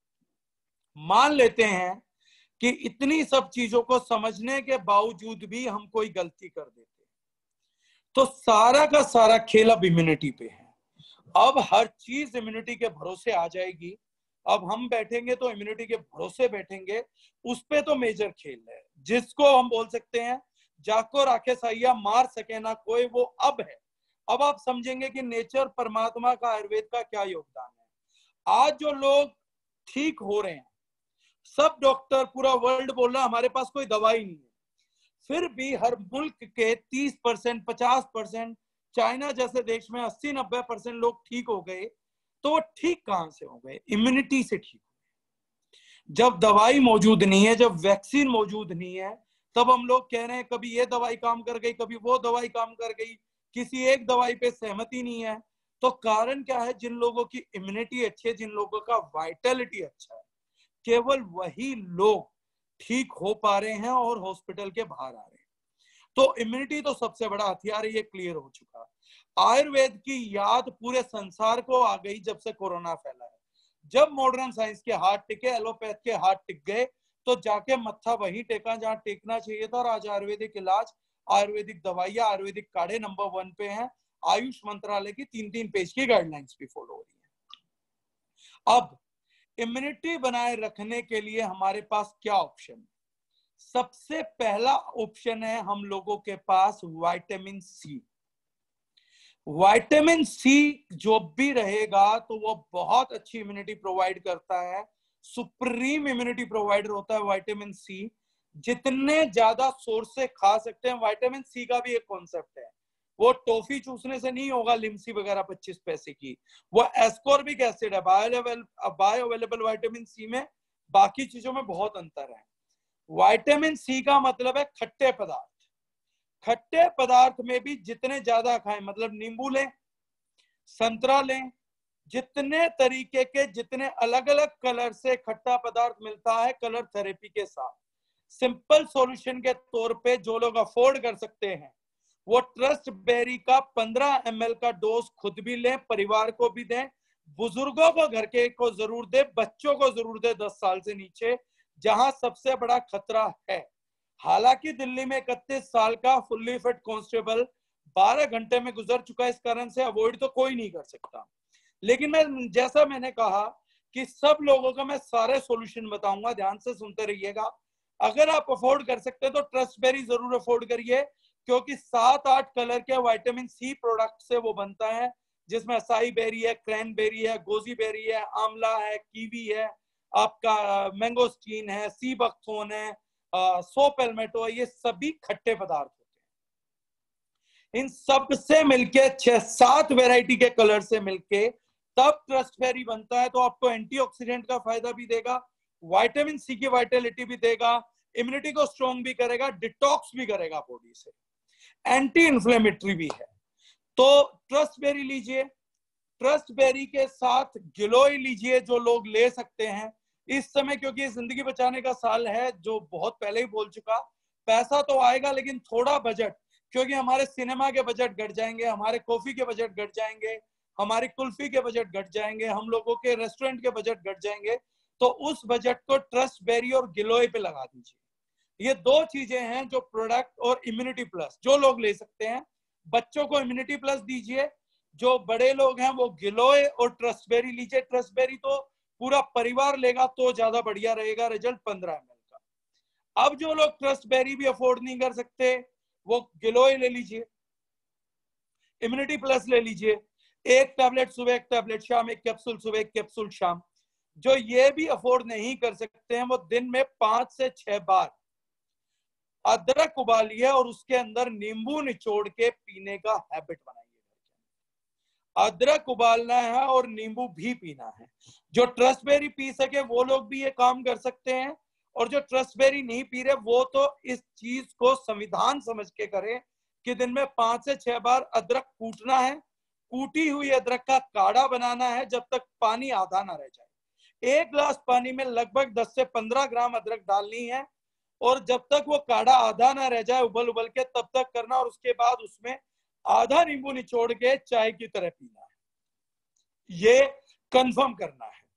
मान लेते हैं कि इतनी सब चीजों को समझने के बावजूद भी हम कोई गलती कर देते हैं, तो सारा का सारा खेल अब इम्यूनिटी पे है। अब हर चीज इम्यूनिटी के भरोसे आ जाएगी। अब हम बैठेंगे तो इम्यूनिटी के भरोसे बैठेंगे, उस पे तो मेजर खेल है, जिसको हम बोल सकते हैं जाको राखे साइया मार सके ना कोई, वो अब है। अब आप समझेंगे कि नेचर, परमात्मा का, आयुर्वेद का क्या योगदान है। आज जो लोग ठीक हो रहे हैं, सब डॉक्टर, पूरा वर्ल्ड बोल रहा है हमारे पास कोई दवाई नहीं है, फिर भी हर मुल्क के तीस परसेंट, पचास परसेंट, चाइना जैसे देश में अस्सी नब्बे परसेंट लोग ठीक हो गए। तो वो ठीक कहां से हो गए? इम्यूनिटी से ठीक हो गए। जब दवाई मौजूद नहीं है, जब वैक्सीन मौजूद नहीं है, तब हम लोग कह रहे हैं कभी ये दवाई काम कर गई, कभी वो दवाई काम कर गई, किसी एक दवाई पे सहमति नहीं है। तो कारण क्या है? जिन लोगों की इम्यूनिटी अच्छी है, जिन लोगों का वाइटलिटी अच्छा है, केवल वही लोग ठीक हो पा रहे हैं और हॉस्पिटल के बाहर आ रहे हैं। तो इम्यूनिटी तो सबसे बड़ा हथियार है, ये क्लियर हो चुका। आयुर्वेद की याद पूरे संसार को आ गई जब से कोरोना फैला है। जब मॉडर्न साइंस के हाथ टिके, एलोपैथ के हाथ टिक गए, तो जाके मत्था वही टेका जहां टेकना चाहिए था। और आज आयुर्वेदिक इलाज, आयुर्वेदिक दवाइयां, आयुर्वेदिक काढ़े नंबर वन पे हैं। आयुष मंत्रालय की तीन तीन पेज की गाइडलाइंस भी फॉलो हो रही है। अब इम्यूनिटी बनाए रखने के लिए हमारे पास क्या ऑप्शन है? सबसे पहला ऑप्शन है हम लोगों के पास विटामिन सी। विटामिन सी जो भी रहेगा तो वो बहुत अच्छी इम्यूनिटी प्रोवाइड करता है। सुप्रीम इम्यूनिटी प्रोवाइडर होता है विटामिन सी। जितने ज्यादा सोर्स से खा सकते हैं, विटामिन सी का भी एक कॉन्सेप्ट है, वो टॉफी चूसने से नहीं होगा, लिमसी वगैरह पच्चीस पैसे की। वो एस्कॉर्बिक एसिड है, बायो अवेलेबल विटामिन सी में, बाकी चीजों में बहुत अंतर है। विटामिन सी का मतलब है खट्टे पदार्थ। खट्टे पदार्थ में भी जितने ज्यादा खाएं, मतलब नींबू लें, संतरा लें, जितने तरीके के, जितने अलग अलग कलर से खट्टा पदार्थ मिलता है कलर थेरेपी के साथ, सिंपल सॉल्यूशन के तौर पे जो लोग अफोर्ड कर सकते हैं, वो ट्रस्ट बेरी का पंद्रह एम एल का डोज खुद भी लें, परिवार को भी दें, बुजुर्गों को घर के को जरूर दे, बच्चों को जरूर दे दस साल से नीचे, जहां सबसे बड़ा खतरा है। हालांकि दिल्ली में इकतीस साल का फुल्ली फिट कांस्टेबल बारह घंटे में गुजर चुका है, इस कारण से अवॉइड तो कोई नहीं कर सकता। लेकिन मैं, जैसा मैंने कहा कि सब लोगों का मैं सारे सॉल्यूशन बताऊंगा, ध्यान से सुनते रहिएगा। अगर आप अफोर्ड कर सकते हैं तो ट्रस्ट बेरी जरूर अफोर्ड करिए, क्योंकि सात आठ कलर के विटामिन सी प्रोडक्ट से वो बनता है, जिसमें असाई बेरी है, क्रैनबेरी है, गोजी बेरी है, आंवला है, कीवी है, आपका मैंगोस्टीन है, सी बकथोन है, सो पेल्मेटो है, ये सभी खट्टे पदार्थ होते हैं। इन सब से मिलके छह सात वैरायटी के कलर से मिलके तब ट्रस्ट बेरी बनता है। तो आपको एंटीऑक्सीडेंट का फायदा भी देगा, विटामिन सी की वाइटलिटी भी देगा, इम्यूनिटी को स्ट्रॉन्ग भी करेगा, डिटॉक्स भी करेगा बॉडी से, एंटी इन्फ्लेमेटरी भी है। तो ट्रस्ट बेरी लीजिए, ट्रस्ट बेरी के साथ गिलोय लीजिए जो लोग ले सकते हैं इस समय, क्योंकि जिंदगी बचाने का साल है, जो बहुत पहले ही बोल चुका। पैसा तो आएगा लेकिन थोड़ा बजट, क्योंकि हमारे सिनेमा के बजट घट जाएंगे, हमारे कॉफी के बजट घट जाएंगे, हमारी कुल्फी के बजट घट जाएंगे, हम लोगों के रेस्टोरेंट के बजट घट जाएंगे। तो उस बजट को ट्रस्ट बेरी और गिलोय पे लगा दीजिए। ये दो चीजें हैं जो प्रोडक्ट, और इम्यूनिटी प्लस जो लोग ले सकते हैं। बच्चों को इम्यूनिटी प्लस दीजिए, जो बड़े लोग हैं वो गिलोय और ट्रस्ट बेरी लीजिए। ट्रस्ट बेरी तो पूरा परिवार लेगा तो ज्यादा बढ़िया रहेगा रिजल्ट पंद्रह एम एल का। अब जो लोग ट्रस्ट बेरी भी अफोर्ड नहीं कर सकते वो गिलोय ले लीजिए, इम्यूनिटी प्लस ले लीजिए, एक टैबलेट सुबह, एक टैबलेट शाम, एक कैप्सूल सुबह, एक कैप्सूल शाम। जो ये भी अफोर्ड नहीं कर सकते हैं वो दिन में पांच से छह बार अदरक उबालिए और उसके अंदर नींबू निचोड़ के पीने का हैबिट बनाइए। अदरक उबालना है और नींबू भी पीना है। जो ट्रस्ट बेरी पी सके वो लोग भी ये काम कर सकते हैं, और जो ट्रस्ट बेरी नहीं पी रहे वो तो इस चीज को संविधान समझ के करें कि दिन में पांच से छह बार अदरक कूटना है, कूटी हुई अदरक का काढ़ा बनाना है जब तक पानी आधा ना रह जाए। एक गिलास पानी में लगभग दस से पंद्रह ग्राम अदरक डालनी है, और जब तक वो काढ़ा आधा ना रह जाए उबल उबल के तब तक करना, और उसके बाद उसमें आधा नींबू निचोड़ के चाय की तरह पीना है। ये कंफर्म करना है।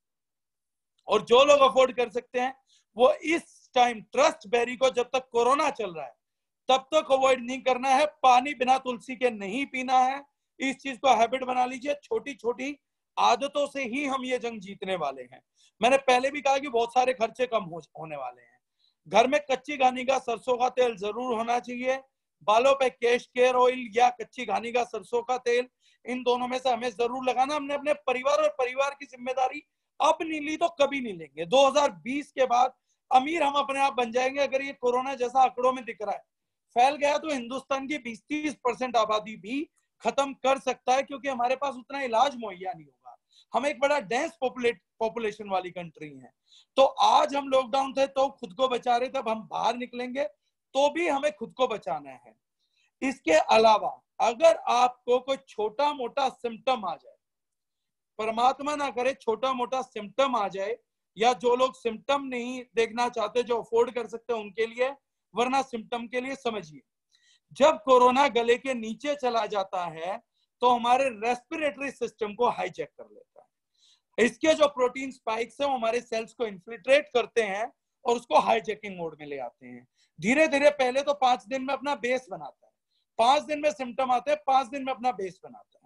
और जो लोग अफोर्ड कर सकते हैं वो इस टाइम ट्रस्ट बेरी को, जब तक कोरोना चल रहा है तब तक अवॉइड नहीं करना है। पानी बिना तुलसी के नहीं पीना है। इस चीज को हैबिट बना लीजिए। छोटी छोटी आदतों से ही हम ये जंग जीतने वाले हैं। मैंने पहले भी कहा कि बहुत सारे खर्चे कम हो, होने वाले हैं। घर में कच्ची घानी का सरसों का तेल जरूर होना चाहिए। बालों पे केश केयर ऑयल या कच्ची घानी का सरसों का तेल, इन दोनों में से हमें जरूर लगाना। हमने अपने परिवार और परिवार की जिम्मेदारी अब नहीं ली तो कभी नहीं लेंगे। दो हज़ार बीस के बाद अमीर हम अपने आप बन जाएंगे। अगर ये कोरोना जैसा आंकड़ों में दिख रहा है फैल गया तो हिंदुस्तान की बीस तीस परसेंट आबादी भी खत्म कर सकता है, क्योंकि हमारे पास उतना इलाज मुहैया नहीं होगा। हम एक बड़ा डेंस पॉपुलेशन वाली कंट्री है। तो आज हम लॉकडाउन थे तो खुद को बचा रहे थे, अब हम बाहर निकलेंगे तो भी हमें खुद को बचाना है। इसके अलावा अगर आपको कोई छोटा मोटा सिम्टम आ जाए, परमात्मा ना करे छोटा मोटा सिम्टम आ जाए, या जो लोग सिम्टम नहीं देखना चाहते, जो अफोर्ड कर सकते हैं उनके लिए, वरना सिम्टम के लिए समझिए, जब कोरोना गले के नीचे चला जाता है तो हमारे रेस्पिरेटरी सिस्टम को हाईजैक कर लेता है। इसके जो प्रोटीन स्पाइक्स हैं वो हमारे सेल्स को इन्फिल्ट्रेट करते हैं और उसको हाईजैकिंग मोड में ले आते हैं। धीरे धीरे पहले तो पांच दिन में अपना बेस बनाता है, पांच दिन में सिम्टम आते हैं, पांच दिन में अपना बेस बनाता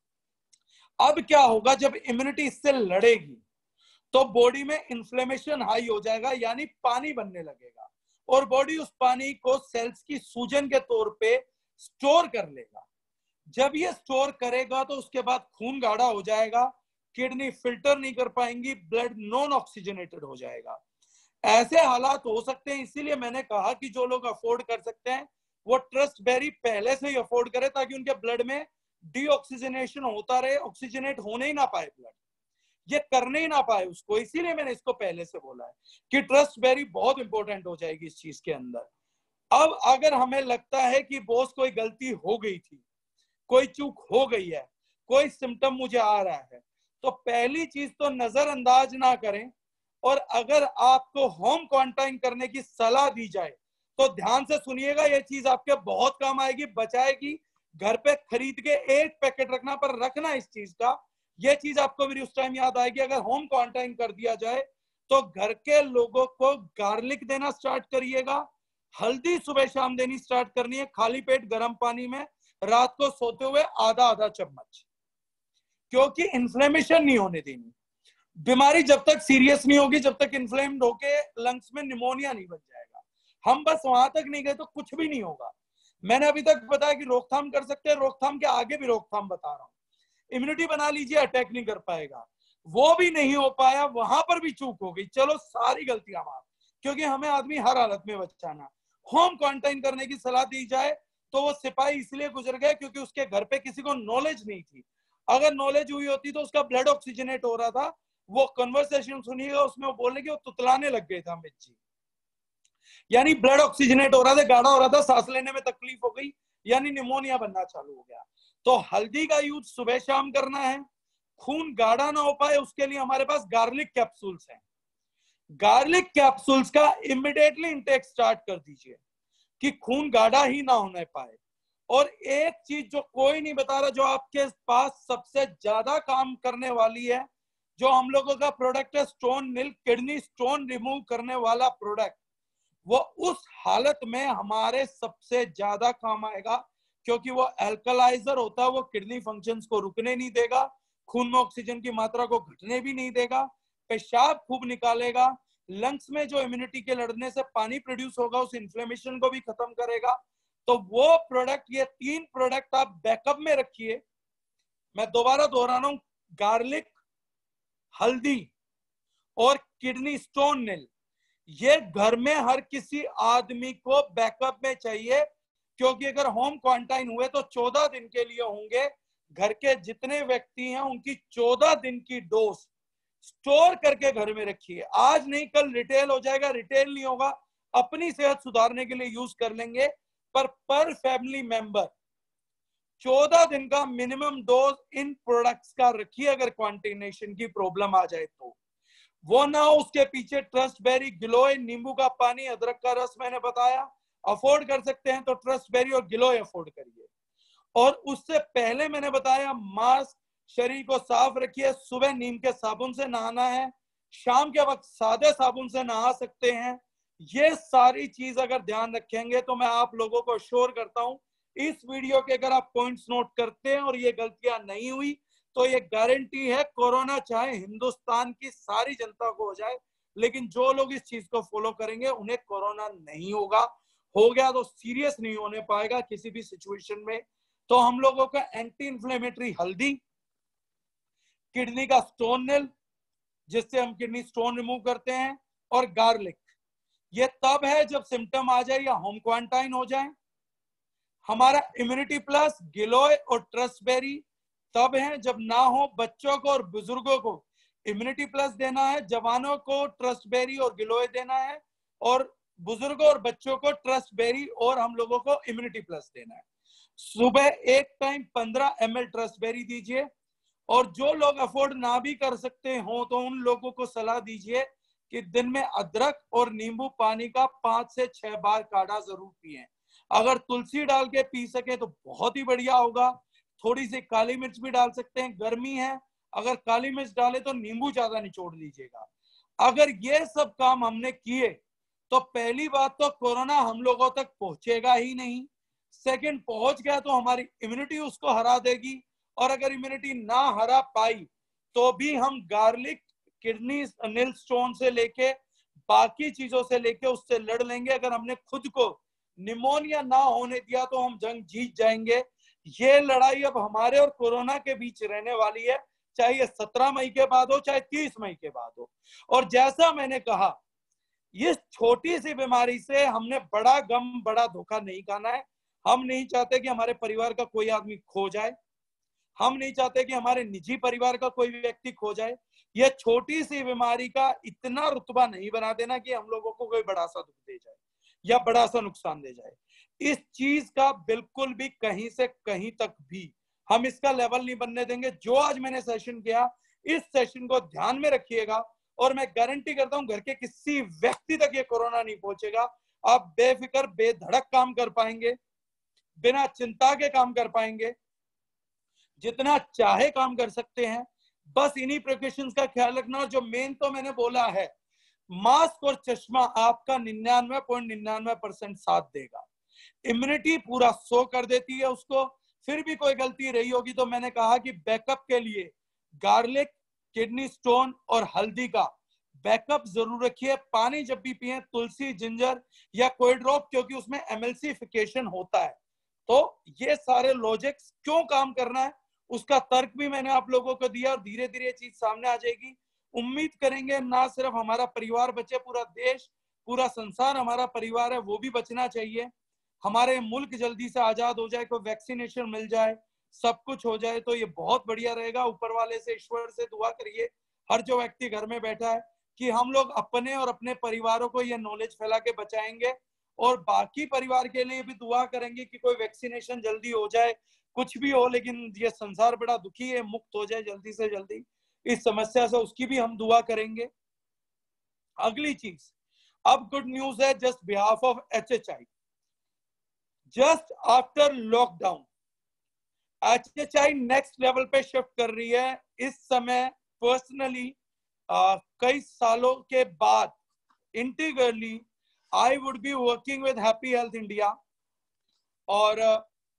है। अब क्या होगा, जब इम्यूनिटी इससे लड़ेगी तो बॉडी में इन्फ्लेमेशन हाई हो जाएगा, यानी पानी बनने लगेगा, और बॉडी उस पानी को सेल्स की सूजन के तौर पे स्टोर कर लेगा। जब ये स्टोर करेगा तो उसके बाद खून गाढ़ा हो जाएगा, किडनी फिल्टर नहीं कर पाएंगी, ब्लड नॉन ऑक्सीजनेटेड हो जाएगा। ऐसे हालात हो सकते हैं। इसीलिए मैंने कहा कि जो लोग अफोर्ड कर सकते हैं वो ट्रस्ट बेरी पहले से ही अफोर्ड करें, ताकि उनके ब्लड में डीऑक्सीजनेशन होता रहे, ऑक्सीजनेट होने ही ना पाए ब्लड, ये करने ही ना पाए उसको। इसीलिए मैंने इसको पहले से बोला है कि ट्रस्ट बेरी बहुत इंपॉर्टेंट हो जाएगी इस चीज के अंदर। अब अगर हमें लगता है कि बॉस कोई गलती हो गई थी, कोई चूक हो गई है, कोई सिम्टम मुझे आ रहा है, तो पहली चीज तो नजरअंदाज ना करें, और अगर आपको होम क्वारंटाइन करने की सलाह दी जाए तो ध्यान से सुनिएगा, ये चीज आपके बहुत काम आएगी, बचाएगी। घर पे खरीद के एक पैकेट रखना, पर रखना इस चीज का, ये चीज आपको मेरी उस टाइम याद आएगी। अगर होम क्वारंटाइन कर दिया जाए तो घर के लोगों को गार्लिक देना स्टार्ट करिएगा, हल्दी सुबह शाम देनी स्टार्ट करनी है, खाली पेट गर्म पानी में रात को सोते हुए आधा आधा चम्मच, क्योंकि इन्फ्लेमेशन नहीं होने देनी। बीमारी जब तक सीरियस नहीं होगी, जब तक इन्फ्लेम्ड होके लंग्स में निमोनिया नहीं बन जाएगा। हम बस वहां तक नहीं गए तो कुछ भी नहीं होगा। मैंने अभी तक बताया कि रोकथाम कर सकते हैं, रोकथाम के आगे भी रोकथाम बता रहा हूं। इम्यूनिटी बना लीजिए, अटैक नहीं कर पाएगा, वो भी नहीं हो पाया, वहां पर भी चूक हो गई, चलो सारी गलतियां माफ, क्योंकि हमें आदमी हर हालत में बचाना। होम क्वारंटाइन करने की सलाह दी जाए तो वो सिपाही इसलिए गुजर गए क्योंकि उसके घर पे किसी को नॉलेज नहीं थी। अगर नॉलेज हुई होती तो उसका ब्लड ऑक्सीजनेट हो रहा था, वो कन्वर्सेशन सुनिएगा, उसमें वो बोले कि वो तुतलाने लग गए थे अमित जी, यानी ब्लड ऑक्सीजनेट हो रहा था, गाढ़ा हो रहा था, सांस लेने में तकलीफ हो गई, यानी निमोनिया बनना चालू हो गया। तो हल्दी का यूज सुबह शाम करना है। खून गाढ़ा ना हो पाए उसके लिए हमारे पास गार्लिक कैप्सूल्स हैं। गार्लिक कैप्सूल्स का इमिडिएटली इंटेक स्टार्ट कर दीजिए कि खून गाढ़ा ही ना होने पाए। और एक चीज जो कोई नहीं बता रहा, जो आपके पास सबसे ज्यादा काम करने वाली है, जो हम लोगों का प्रोडक्ट है stone nil, kidney stone remove करने वाला प्रोडक्ट, वो उस हालत में हमारे सबसे ज्यादा काम आएगा, क्योंकि वो एल्कलाइजर होता है, वो किडनी फंक्शंस को रुकने नहीं देगा, खून में ऑक्सीजन की मात्रा को घटने भी नहीं देगा, पेशाब खूब निकालेगा, लंग्स में जो इम्यूनिटी के लड़ने से पानी प्रोड्यूस होगा उस इन्फ्लेमेशन को भी खत्म करेगा। तो वो प्रोडक्ट, ये तीन प्रोडक्ट आप बैकअप में रखिए। मैं दोबारा दोहरा रहा हूं, गार्लिक, हल्दी और किडनी स्टोन निल, ये घर में हर किसी आदमी को बैकअप में चाहिए, क्योंकि अगर होम क्वारंटाइन हुए तो चौदह दिन के लिए होंगे। घर के जितने व्यक्ति हैं उनकी चौदह दिन की डोज स्टोर करके घर में रखिए। आज नहीं कल रिटेल हो जाएगा, रिटेल नहीं होगा, अपनी सेहत सुधारने के लिए यूज कर लेंगे, पर पर फैमिली मेंबर चौदह दिन का मिनिमम डोज इन प्रोडक्ट्स का रखिए। अगर क्वांटिनेशन की प्रॉब्लम आ जाए तो वो ना हो, उसके पीछे ट्रस्ट बेरी, गिलोय, नींबू का पानी, अदरक का रस मैंने बताया, अफोर्ड कर सकते हैं तो ट्रस्ट बेरी और गिलोय अफोर्ड करिए। और उससे पहले मैंने बताया मास्क, शरीर को साफ रखिए, सुबह नीम के साबुन से नहाना है, शाम के वक्त सादे साबुन से नहा सकते हैं। ये सारी चीज अगर ध्यान रखेंगे तो मैं आप लोगों को श्योर करता हूं, इस वीडियो के अगर आप पॉइंट्स नोट करते हैं और ये गलतियां नहीं हुई तो ये गारंटी है, कोरोना चाहे हिंदुस्तान की सारी जनता को हो जाए, लेकिन जो लोग इस चीज को फॉलो करेंगे उन्हें कोरोना नहीं होगा। हो गया तो सीरियस नहीं होने पाएगा किसी भी सिचुएशन में। तो हम लोगों का एंटी इंफ्लेमेटरी हल्दी, किडनी का स्टोन निल जिससे हम किडनी स्टोन रिमूव करते हैं, और गार्लिक, ये तब है जब सिम्टम आ जाए या होम क्वारंटाइन हो जाए। हमारा इम्यूनिटी प्लस, गिलोय और ट्रस्टबेरी तब है जब ना हो। बच्चों को और बुजुर्गों को इम्यूनिटी प्लस देना है, जवानों को ट्रस्टबेरी और गिलोय देना है, और बुजुर्गों और बच्चों को ट्रस्टबेरी और हम लोगों को इम्यूनिटी प्लस देना है। सुबह एक टाइम पंद्रह एम एल ट्रस्टबेरी दीजिए, और जो लोग अफोर्ड ना भी कर सकते हो तो उन लोगों को सलाह दीजिए कि दिन में अदरक और नींबू पानी का पांच से छह बार काढ़ा जरूर पिए। अगर तुलसी डाल के पी सके तो बहुत ही बढ़िया होगा। थोड़ी सी काली मिर्च भी डाल सकते हैं, गर्मी है, अगर काली मिर्च डाले तो नींबू ज्यादा निचोड़ लीजिएगा। अगर ये सब काम हमने किए तो पहली बात तो कोरोना हम लोगों तक पहुंचेगा ही नहीं, सेकंड पहुंच गया तो हमारी इम्यूनिटी उसको हरा देगी, और अगर इम्यूनिटी ना हरा पाई तो भी हम गार्लिक, किडनी निल स्टोन से लेके बाकी चीजों से लेके उससे लड़ लेंगे। अगर हमने खुद को निमोनिया ना होने दिया तो हम जंग जीत जाएंगे। ये लड़ाई अब हमारे और कोरोना के बीच रहने वाली है, चाहे ये सत्रह मई के बाद हो चाहे तीस मई के बाद हो। और जैसा मैंने कहा, इस छोटी सी बीमारी से हमने बड़ा गम, बड़ा धोखा नहीं खाना है। हम नहीं चाहते कि हमारे परिवार का कोई आदमी खो जाए, हम नहीं चाहते कि हमारे निजी परिवार का कोई व्यक्ति खो जाए। यह छोटी सी बीमारी का इतना रुतबा नहीं बना देना कि हम लोगों को कोई बड़ा सा दुख दे जाए या बड़ा सा नुकसान दे जाए। इस चीज का बिल्कुल भी कहीं से कहीं तक भी हम इसका लेवल नहीं बनने देंगे। जो आज मैंने सेशन किया, इस सेशन को ध्यान में रखिएगा, और मैं गारंटी करता हूं घर के किसी व्यक्ति तक ये कोरोना नहीं पहुंचेगा। आप बेफिक्र बेधड़क काम कर पाएंगे, बिना चिंता के काम कर पाएंगे, जितना चाहे काम कर सकते हैं। बस इन्हीं प्रिकॉशंस का ख्याल रखना। जो मेन तो मैंने बोला है, मास्क और चश्मा आपका निन्यानवे पॉइंट निन्यानवे परसेंट साथ देगा, इम्यूनिटी पूरा सो कर देती है उसको। फिर भी कोई गलती रही होगी तो मैंने कहा कि बैकअप के लिए गार्लिक, किडनी स्टोन और हल्दी का बैकअप जरूर रखिए। पानी जब भी पिए तुलसी, जिंजर या कोई ड्रॉप, क्योंकि उसमें एमएलसिफिकेशन होता है। तो ये सारे लॉजिक्स क्यों काम करना है उसका तर्क भी मैंने आप लोगों को दिया, और धीरे धीरे चीज सामने आ जाएगी। उम्मीद करेंगे ना सिर्फ हमारा परिवार बचे, पूरा देश, पूरा संसार हमारा परिवार है, वो भी बचना चाहिए। हमारे मुल्क जल्दी से आजाद हो जाए, कोई वैक्सीनेशन मिल जाए, सब कुछ हो जाए तो ये बहुत बढ़िया रहेगा। ऊपर वाले से, ईश्वर से दुआ करिए हर जो व्यक्ति घर में बैठा है, कि हम लोग अपने और अपने परिवारों को ये नॉलेज फैला के बचाएंगे और बाकी परिवार के लिए भी दुआ करेंगे कि कोई वैक्सीनेशन जल्दी हो जाए, कुछ भी हो, लेकिन ये संसार बड़ा दुखी है, मुक्त हो जाए जल्दी से जल्दी इस समस्या से, उसकी भी हम दुआ करेंगे। अगली चीज, अब गुड न्यूज है just behalf of H H I. Just after lockdown H H I next level पे शिफ्ट कर रही है। इस समय पर्सनली कई सालों के बाद integrally I would be working with happy health India, और uh,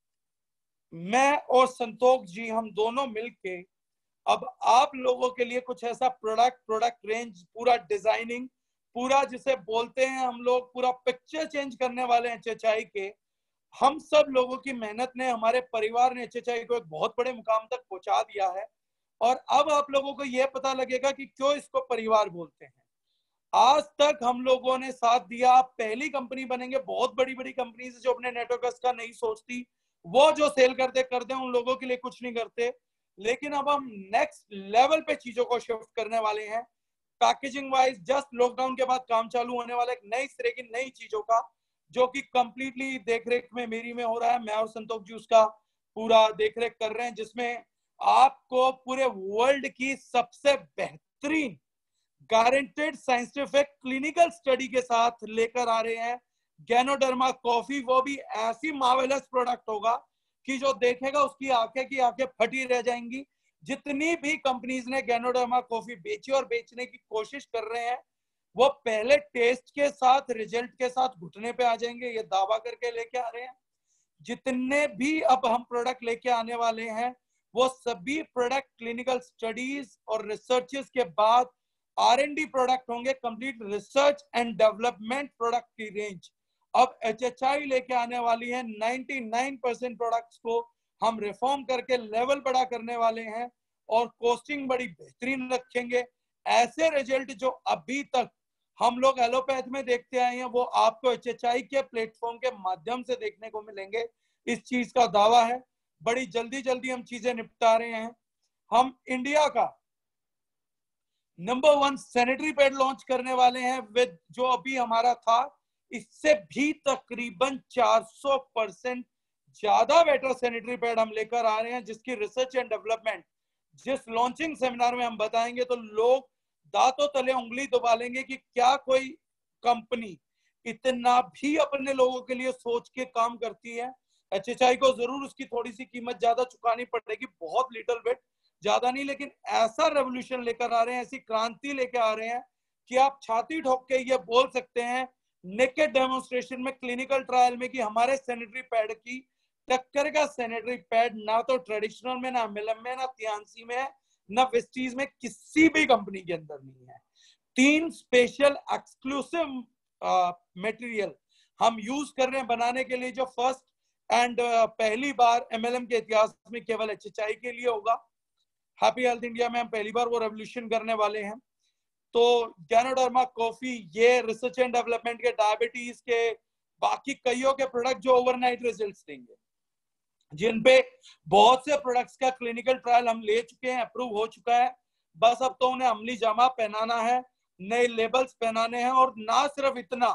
मैं और संतोष जी हम दोनों मिलके अब आप लोगों के लिए कुछ ऐसा प्रोडक्ट प्रोडक्ट रेंज पूरा डिजाइनिंग, पूरा जिसे बोलते हैं हम लोग पूरा पिक्चर चेंज करने वाले हैं एच एच आई के। हम सब लोगों की मेहनत ने, हमारे परिवार ने एच एच आई को एक बहुत बड़े मुकाम तक पहुंचा दिया है, और अब आप लोगों को यह पता लगेगा कि क्यों इसको परिवार बोलते हैं। आज तक हम लोगों ने साथ दिया, आप पहली कंपनी बनेंगे। बहुत बड़ी बड़ी कंपनीज जो अपने नेटवर्कर्स का नहीं सोचती, वो जो सेल करते करते उन लोगों के लिए कुछ नहीं करते, लेकिन अब हम नेक्स्ट लेवल पे चीजों को शिफ्ट करने वाले हैं। पैकेजिंग वाइज जस्ट लॉकडाउन के बाद काम चालू होने वाला एक नई तरह की नई चीजों का, जो कि कंप्लीटली देखरेख में मेरी में हो रहा है। मैं और संतोष जी उसका पूरा देखरेख कर रहे हैं, जिसमें आपको पूरे वर्ल्ड की सबसे बेहतरीन गारंटेड साइंटिफिक क्लिनिकल स्टडी के साथ लेकर आ रहे हैं गैनोडर्मा कॉफी। वो भी ऐसी मार्वेलस प्रोडक्ट होगा कि जो देखेगा उसकी आंखें की आंखें फटी रह जाएंगी। जितनी भी कंपनीज ने गैनोडर्मा कॉफी बेची और बेचने की कोशिश कर रहे हैं, वो पहले टेस्ट के साथ रिजल्ट के साथ घुटने पे आ जाएंगे, ये दावा करके लेके आ रहे हैं। जितने भी अब हम प्रोडक्ट लेके आने वाले हैं, वो सभी प्रोडक्ट क्लिनिकल स्टडीज और रिसर्चेस के बाद आर एंड डी प्रोडक्ट होंगे, complete research and development product की रेंज अब एच एच आई लेके आने वाली है। निन्यानवे परसेंट प्रोडक्ट्स को हम रिफॉर्म करके लेवल बड़ा करने वाले हैं और कॉस्टिंग बड़ी बेहतरीन रखेंगे। ऐसे रिजल्ट जो अभी तक हम लोग एलोपैथ में देखते आए हैं, वो आपको एच एच आई के प्लेटफॉर्म के माध्यम से देखने को मिलेंगे। इस चीज का दावा है। बड़ी जल्दी जल्दी हम चीजें निपटा रहे हैं। हम इंडिया का number one sanitary pad launch करने वाले हैं विद, जो अभी हमारा था इससे भी तकरीबन चार सौ परसेंट ज्यादा बेटर सैनिटरी पैड हम लेकर आ रहे हैं, जिसकी रिसर्च एंड डेवलपमेंट जिस लॉन्चिंग सेमिनार में हम बताएंगे तो लोग दांतों तले उंगली दबा लेंगे कि क्या कोई कंपनी इतना भी अपने लोगों के लिए सोच के काम करती है। एच एच आई को जरूर उसकी थोड़ी सी कीमत ज्यादा चुकानी पड़ेगी, बहुत लिटिल बिट, ज्यादा नहीं, लेकिन ऐसा रेवोल्यूशन लेकर आ रहे हैं, ऐसी क्रांति लेकर आ रहे हैं कि आप छाती ठोक के ये बोल सकते हैं नेकेड डेमोन्स्ट्रेशन में, क्लिनिकल ट्रायल में, कि हमारे सैनिटरी पैड की टक्कर का सैनिटरी पैड ना तो ट्रेडिशनल में, ना मिलम में, ना तियांसी में, ना वेस्टीज में, किसी भी कंपनी के अंदर नहीं है। तीन स्पेशल एक्सक्लूसिव मटेरियल हम यूज कर रहे हैं बनाने के लिए, जो फर्स्ट एंड uh, पहली बार एम एल एम के इतिहास में केवल एच एच आई के लिए होगा। हैप्पी हेल्थ इंडिया में हम पहली बार वो रेवोल्यूशन करने वाले हैं। तो गैनोडर्मा कॉफी, ये रिसर्च एंड डेवलपमेंट के, डायबिटीज के, बाकी कईयों के प्रोडक्ट जो ओवरनाइट रिजल्ट्स देंगे, जिन पे बहुत से प्रोडक्ट्स का क्लिनिकल ट्रायल हम ले चुके हैं, अप्रूव हो चुका है। बस अब तो उन्हें अमली जामा पहनाना है, नए लेबल्स पहनाने हैं, और ना सिर्फ इतना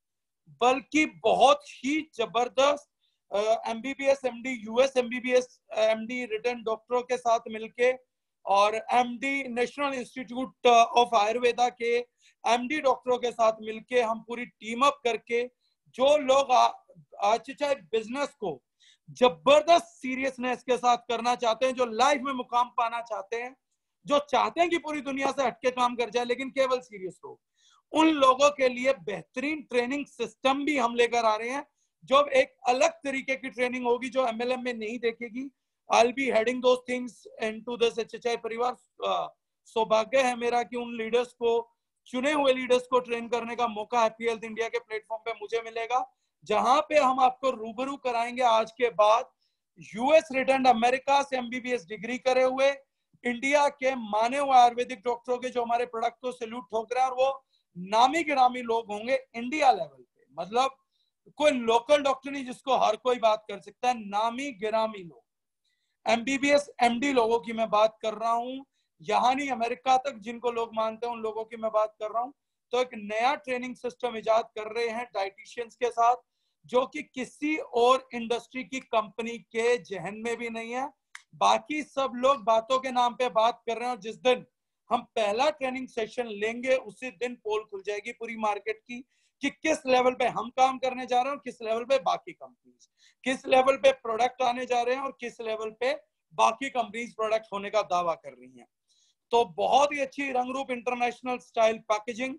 बल्कि बहुत ही जबरदस्त MBBS MD, US MBBS MD return डॉक्टरों के साथ मिलके और MD national institute of Ayurveda के एमडी डॉक्टरों के साथ मिलके हम पूरी टीम अप करके, जो लोग आज चाहे बिजनेस को जबरदस्त सीरियसनेस के साथ करना चाहते हैं, जो लाइफ में मुकाम पाना चाहते हैं, जो चाहते हैं कि पूरी दुनिया से हटके काम कर जाए लेकिन केवल सीरियस हो, उन लोगों के लिए बेहतरीन ट्रेनिंग सिस्टम भी हम लेकर आ रहे हैं, जो एक अलग तरीके की ट्रेनिंग होगी जो एम एल एम में नहीं देखेगी। I'll be heading those things into this H H I परिवार। सौभाग्य है मेरा कि उन लीडर्स को, चुने हुए लीडर्स को ट्रेन करने का मौका हैप्पी हेल्थ इंडिया के प्लेटफॉर्म पे मुझे मिलेगा, जहां पे हम आपको रूबरू कराएंगे आज के बाद यूएस रिटर्न अमेरिका से एमबीबीएस डिग्री करे हुए इंडिया के माने हुए आयुर्वेदिक डॉक्टरों के, जो हमारे प्रोडक्ट को सैल्यूट ठोक रहे हैं, और वो नामी गिरामी लोग होंगे इंडिया लेवल पे। मतलब कोई लोकल डॉक्टर नहीं जिसको हर कोई बात कर सकता है, नामी गिरामी लोग, एमबीबीएस एमडी लोगों की मैं बात कर रहा हूं, यहाँ नहीं अमेरिका तक जिनको लोग मानते हैं उन लोगों की मैं बात कर रहा हूँ। तो एक नया ट्रेनिंग सिस्टम इजाद कर रहे हैं डाइटिशियंस के साथ, जो कि किसी और इंडस्ट्री की कंपनी के जहन में भी नहीं है। बाकी सब लोग बातों के नाम पे बात कर रहे हैं, और जिस दिन हम पहला ट्रेनिंग सेशन लेंगे उसी दिन पोल खुल जाएगी पूरी मार्केट की कि किस लेवल पे हम काम करने जा रहे हैं और किस लेवल पे बाकी कंपनीज, किस लेवल पे प्रोडक्ट आने जा रहे हैं और किस लेवल पे बाकी कंपनीज प्रोडक्ट होने का दावा कर रही हैं। तो बहुत ही अच्छी रंगरूप इंटरनेशनल स्टाइल पैकेजिंग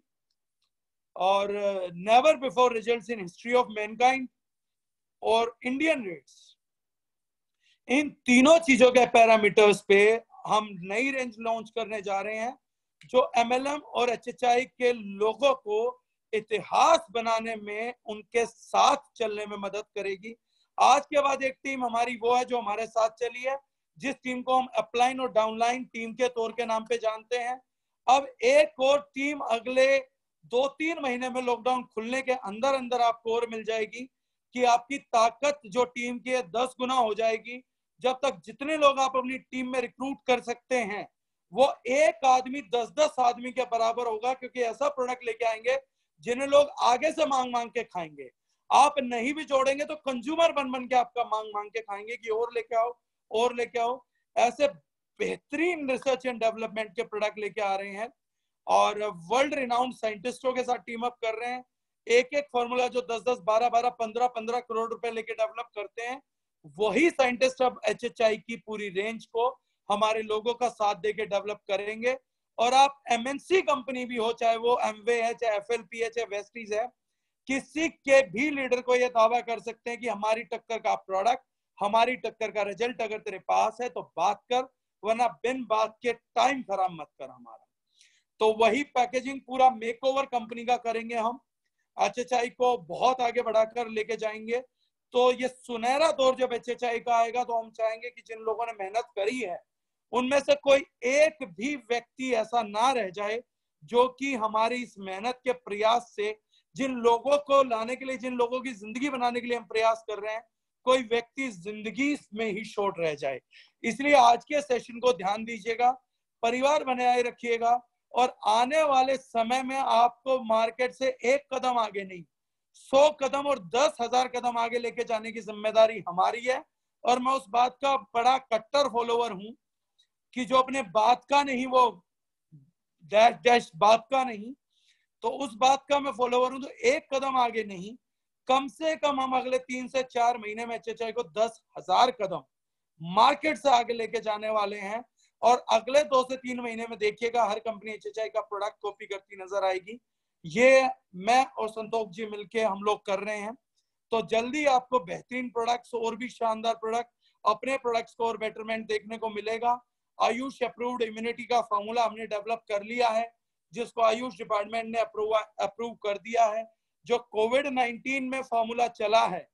और never before results in history of mankind और इंडियन रेट्स, इन तीनों चीजों के पैरामीटर्स पे हम नई रेंज लॉन्च करने जा रहे हैं, जो एमएलएम और एचएचआई के लोगों को इतिहास बनाने में उनके साथ चलने में मदद करेगी। आज के बाद एक टीम हमारी वो है जो हमारे साथ चली है, जिस टीम को हम अपलाइन और डाउनलाइन टीम के तौर के नाम पे जानते हैं। अब एक और टीम अगले दो तीन महीने में लॉकडाउन खुलने के अंदर अंदर आपको और मिल जाएगी कि आपकी ताकत जो टीम की है दस गुना हो जाएगी। जब तक जितने लोग आप अपनी टीम में रिक्रूट कर सकते हैं वो एक आदमी दस दस आदमी के बराबर होगा, क्योंकि ऐसा प्रोडक्ट लेके आएंगे जिन्हें लोग आगे से मांग मांग के खाएंगे। आप नहीं भी जोड़ेंगे तो कंज्यूमर बन बन के आपका मांग मांग के खाएंगे कि और लेके आओ और लेके आओ। ऐसे बेहतरीन रिसर्च एंड डेवलपमेंट के प्रोडक्ट लेके आ रहे हैं और वर्ल्ड रिनाउंड साइंटिस्टों के साथ टीम अप कर रहे हैं। एक एक फॉर्मूला जो दस दस बारह बारह पंद्रह पंद्रह करोड़ रुपए लेके डेवलप करते हैं, वही साइंटिस्ट अब एचएचआई की पूरी रेंज को हमारे लोगों का साथ देके डेवलप करेंगे। और आप एमएनसी कंपनी भी हो, चाहे वो एमवे है, चाहे एफएलपी है, चाहे वेस्टीज है, किसी के भी लीडर को यह दावा कर सकते हैं कि हमारी टक्कर का प्रोडक्ट, हमारी टक्कर का रिजल्ट अगर तेरे पास है तो बात कर, वरना बिन बात के टाइम खराब मत कर हमारा। तो वही पैकेजिंग पूरा मेकओवर कंपनी का करेंगे हम, एचएचआई को बहुत आगे बढ़ाकर लेके जाएंगे। तो ये सुनहरा दौर जब एचएचआई का आएगा तो हम चाहेंगे कि जिन लोगों ने मेहनत करी है उनमें से कोई एक भी व्यक्ति ऐसा ना रह जाए जो कि हमारी इस मेहनत के प्रयास से, जिन लोगों को लाने के लिए, जिन लोगों की जिंदगी बनाने के लिए हम प्रयास कर रहे हैं, कोई व्यक्ति जिंदगी में ही शॉर्ट रह जाए। इसलिए आज के सेशन को ध्यान दीजिएगा, परिवार बनाए रखिएगा, और आने वाले समय में आपको मार्केट से एक कदम आगे नहीं, सौ कदम और दस हजार कदम आगे लेके जाने की जिम्मेदारी हमारी है। और मैं उस बात का बड़ा कट्टर फॉलोवर हूं कि जो अपने बात का नहीं वो डैश डैश बात का नहीं, तो उस बात का मैं फॉलोवर हूं। तो एक कदम आगे नहीं, कम से कम हम अगले तीन से चार महीने में एचएचआई को दस हजार कदम मार्केट से आगे लेके जाने वाले हैं। और अगले दो से तीन महीने में देखिएगा हर कंपनी एचएचआई का प्रोडक्ट कॉपी करती नजर आएगी। ये मैं और संतोष जी मिलके हम लोग कर रहे हैं। तो जल्दी आपको बेहतरीन प्रोडक्ट्स और भी शानदार प्रोडक्ट, अपने प्रोडक्ट्स को और बेटरमेंट देखने को मिलेगा। आयुष अप्रूव्ड इम्यूनिटी का फॉर्मूला हमने डेवलप कर लिया है, जिसको आयुष डिपार्टमेंट ने अप्रूव अप्रूव कर दिया है। जो कोविड नाइनटीन में फॉर्मूला चला है,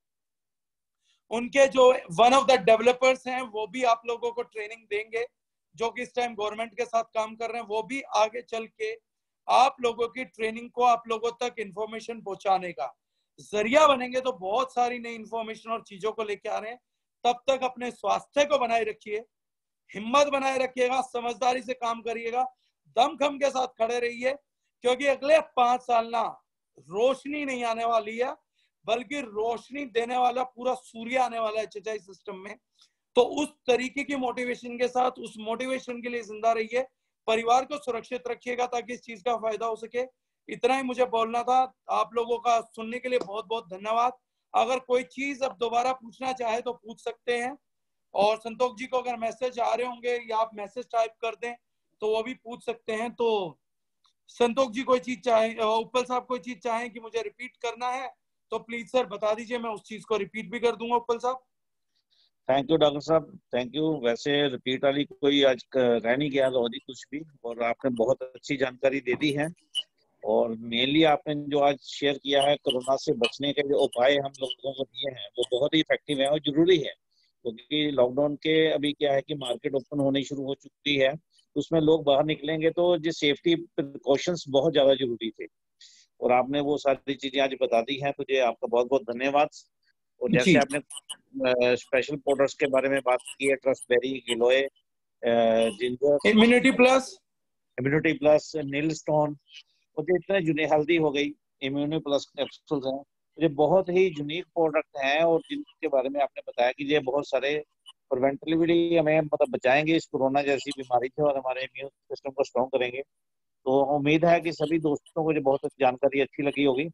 उनके जो वन ऑफ द डेवलपर्स हैं वो भी आप लोगों को ट्रेनिंग देंगे, जो कि इस टाइम गवर्नमेंट के साथ काम कर रहे हैं। वो भी आगे चल के आप लोगों की ट्रेनिंग को आप लोगों तक इंफॉर्मेशन पहुंचाने का जरिया बनेंगे। तो बहुत सारी नई इंफॉर्मेशन और चीजों को लेके आ रहे हैं। तब तक अपने स्वास्थ्य को बनाए रखिए, हिम्मत बनाए रखिएगा, समझदारी से काम करिएगा, दमखम के साथ खड़े रहिए, क्योंकि अगले पांच साल ना रोशनी नहीं आने वाली है, बल्कि रोशनी देने वाला पूरा सूर्य आने वाला है एचएचआई सिस्टम में। तो उस तरीके की मोटिवेशन के साथ, उस मोटिवेशन के लिए जिंदा रहिए, परिवार को सुरक्षित रखिएगा ताकि इस चीज का फायदा हो सके। इतना ही मुझे बोलना था। आप लोगों का सुनने के लिए बहुत बहुत धन्यवाद। अगर कोई चीज अब दोबारा पूछना चाहे तो पूछ सकते हैं, और संतोष जी को अगर मैसेज आ रहे होंगे या आप मैसेज टाइप कर दें तो वो भी पूछ सकते हैं। तो संतोष जी कोई चीज चाहे, उपल साहब कोई चीज चाहें कि मुझे रिपीट करना है तो प्लीज सर बता दीजिए, मैं उस चीज को रिपीट भी कर दूंगा। उपल साहब थैंक यू डॉक्टर साहब, थैंक यू। वैसे रिपीट वाली कोई आज रह नहीं गया और कुछ भी, और आपने बहुत अच्छी जानकारी दे दी है। और मेनली आपने जो आज शेयर किया है कोरोना से बचने के जो उपाय हम लोगों को दिए हैं वो बहुत ही इफेक्टिव है और जरूरी है, क्योंकि लॉकडाउन के अभी क्या है कि मार्केट ओपन होनी शुरू हो चुकी है, उसमें लोग बाहर निकलेंगे तो जो सेफ्टी प्रिकॉशंस बहुत ज्यादा जरूरी थे, और आपने वो सारी चीजें आज बता दी हैं, तो ये आपका बहुत बहुत धन्यवाद। और जैसे आपने स्पेशल पाउडर्स के बारे में बात की है, ट्रस्टबेरी, गिलोय, ginger, immunity plus, immunity plus, nil stone, और जो इतने यूनिक, हल्दी हो गई, इम्यूनि प्लस कैप्सूल्स हैं, ये बहुत ही यूनिक प्रोडक्ट हैं और जिनके बारे में आपने बताया कि ये बहुत सारे प्रिवेंटिवली हमें मतलब बचाएंगे इस कोरोना जैसी बीमारी से और हमारे इम्यून सिस्टम को स्ट्रॉन्ग करेंगे। तो उम्मीद है कि सभी दोस्तों को जो बहुत जानकारी अच्छी लगी होगी।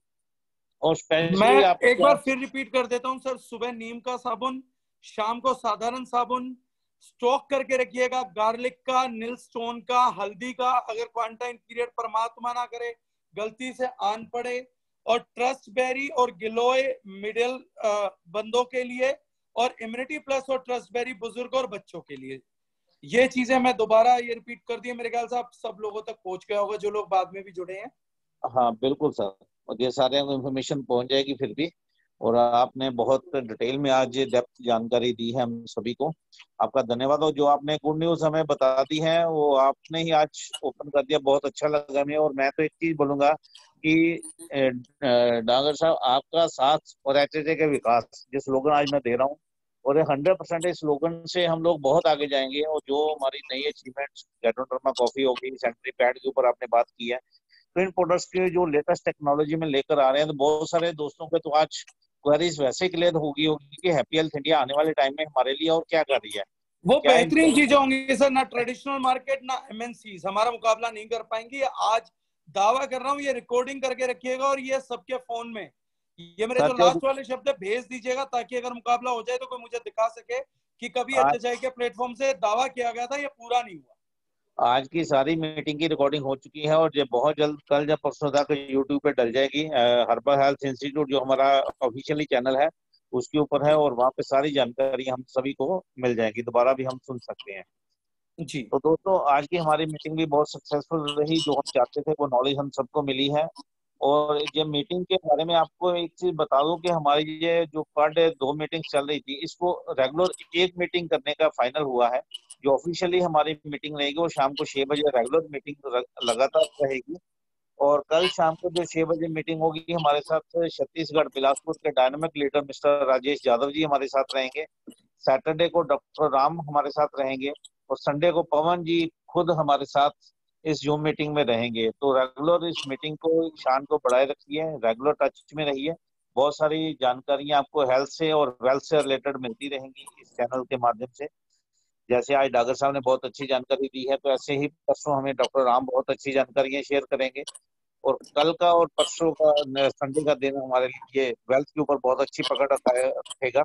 और मैं स्पेशली आप एक बार फिर रिपीट कर देता हूं सर, सुबह नीम का साबुन, शाम को साधारण साबुन, स्टॉक करके रखिएगा गार्लिक का, नील स्टोन का, हल्दी का, अगर क्वारंटाइन पीरियड परमात्मा ना करे गलती से आन पड़े, और ट्रस्ट बेरी और गिलोय मिडिल बंदों के लिए, और इम्यूनिटी प्लस और ट्रस्ट बेरी बुजुर्ग और बच्चों के लिए। ये चीजें मैं दोबारा ये रिपीट कर दी, मेरे ख्याल से आप सब लोगों तक पहुंच गया होगा जो लोग बाद में भी जुड़े हैं। हाँ बिल्कुल सर, और ये सारे इन्फॉर्मेशन पहुंच जाएगी फिर भी। और आपने बहुत डिटेल में आज डेप्थ जानकारी दी है हम सभी को, आपका धन्यवाद। और जो आपने गुड न्यूज हमें बता दी है वो आपने ही आज ओपन कर दिया, बहुत अच्छा लगा हमें। और मैं तो एक चीज बोलूंगा कि ए, ए, डांगर साहब, आपका साथ और एच एच ए के विकास, जो स्लोगन आज मैं दे रहा हूँ, और हंड्रेड परसेंट इस स्लोगन से हम लोग बहुत आगे जाएंगे। और जो हमारी नई अचीवमेंट्स, गैट्रोडर्मा कॉफी होगी, सैनिटरी पैड के ऊपर आपने बात की है, तो इन प्रोडक्ट्स के जो लेटेस्ट टेक्नोलॉजी में लेकर आ रहे हैं, तो बहुत सारे दोस्तों के तो आज क्वेरीज वैसे क्लियर होगी होगी कि हैप्पी हेल्थ इंडिया आने वाले टाइम में हमारे लिए और क्या कर रही है, वो क्या बेहतरीन इम्पोर्ट। चीजें होंगी सर, ना ट्रेडिशनल मार्केट ना एमएनसीज हमारा मुकाबला नहीं कर पाएंगी। आज दावा कर रहा हूँ, ये रिकॉर्डिंग करके रखिएगा और ये सबके फोन में, ये मेरे जो सर जो लास्ट वाले शब्द है भेज दीजिएगा, ताकि अगर मुकाबला हो जाए तो कोई मुझे दिखा सके कि कभी आज एचएचआई के प्लेटफॉर्म से दावा किया गया था, ये पूरा नहीं हुआ। आज की सारी मीटिंग की रिकॉर्डिंग हो चुकी है और ये बहुत जल्द, कल या परसों तक यूट्यूब पे डल जाएगी। हर्बल हेल्थ इंस्टीट्यूट जो हमारा ऑफिशियली चैनल है उसके ऊपर है, और वहाँ पे सारी जानकारी हम सभी को मिल जाएगी, दोबारा भी हम सुन सकते हैं। जी, तो दोस्तों, आज की हमारी मीटिंग भी बहुत सक्सेसफुल रही, जो हम चाहते थे वो नॉलेज हम सबको मिली है। और ये मीटिंग के बारे में आपको एक चीज बता दूं कि हमारी ये जो पर डे दो मीटिंग चल रही थी, इसको रेगुलर एक मीटिंग करने का फाइनल हुआ है। जो ऑफिशियली हमारी मीटिंग रहेगी वो शाम को छह बजे रेगुलर मीटिंग लगातार रहेगी। और कल शाम को जो छह बजे मीटिंग होगी, हमारे साथ छत्तीसगढ़ बिलासपुर के dynamic leader mister Rajesh Yadav ji हमारे साथ रहेंगे। सैटरडे को डॉक्टर राम हमारे साथ रहेंगे, और संडे को पवन जी खुद हमारे साथ इस जूम मीटिंग में रहेंगे। तो रेगुलर इस मीटिंग को, शान को बढ़ाए रखिए, रेगुलर टच में रहिए। बहुत सारी जानकारियां आपको हेल्थ से और वेल्थ से रिलेटेड मिलती रहेंगी इस चैनल के माध्यम से। जैसे आज डॉक्टर साहब ने बहुत अच्छी जानकारी दी है, तो ऐसे ही परसों हमें डॉक्टर राम बहुत अच्छी जानकारियां शेयर करेंगे। और कल का और परसों का, संडे का दिन हमारे लिए वेल्थ के ऊपर बहुत अच्छी पकड़ रखेगा,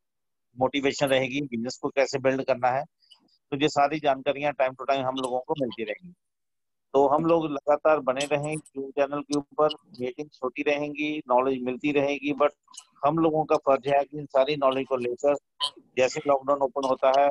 मोटिवेशन रहेगी, बिजनेस को कैसे बिल्ड करना है। तो ये सारी जानकारियां टाइम टू टाइम हम लोगों को मिलती रहेंगी। तो हम लोग लगातार बने रहें यूट्यूब चैनल के ऊपर, मीटिंग होती रहेंगी, नॉलेज मिलती रहेगी। बट हम लोगों का फर्ज है कि इन सारी नॉलेज को लेकर जैसे लॉकडाउन ओपन होता है,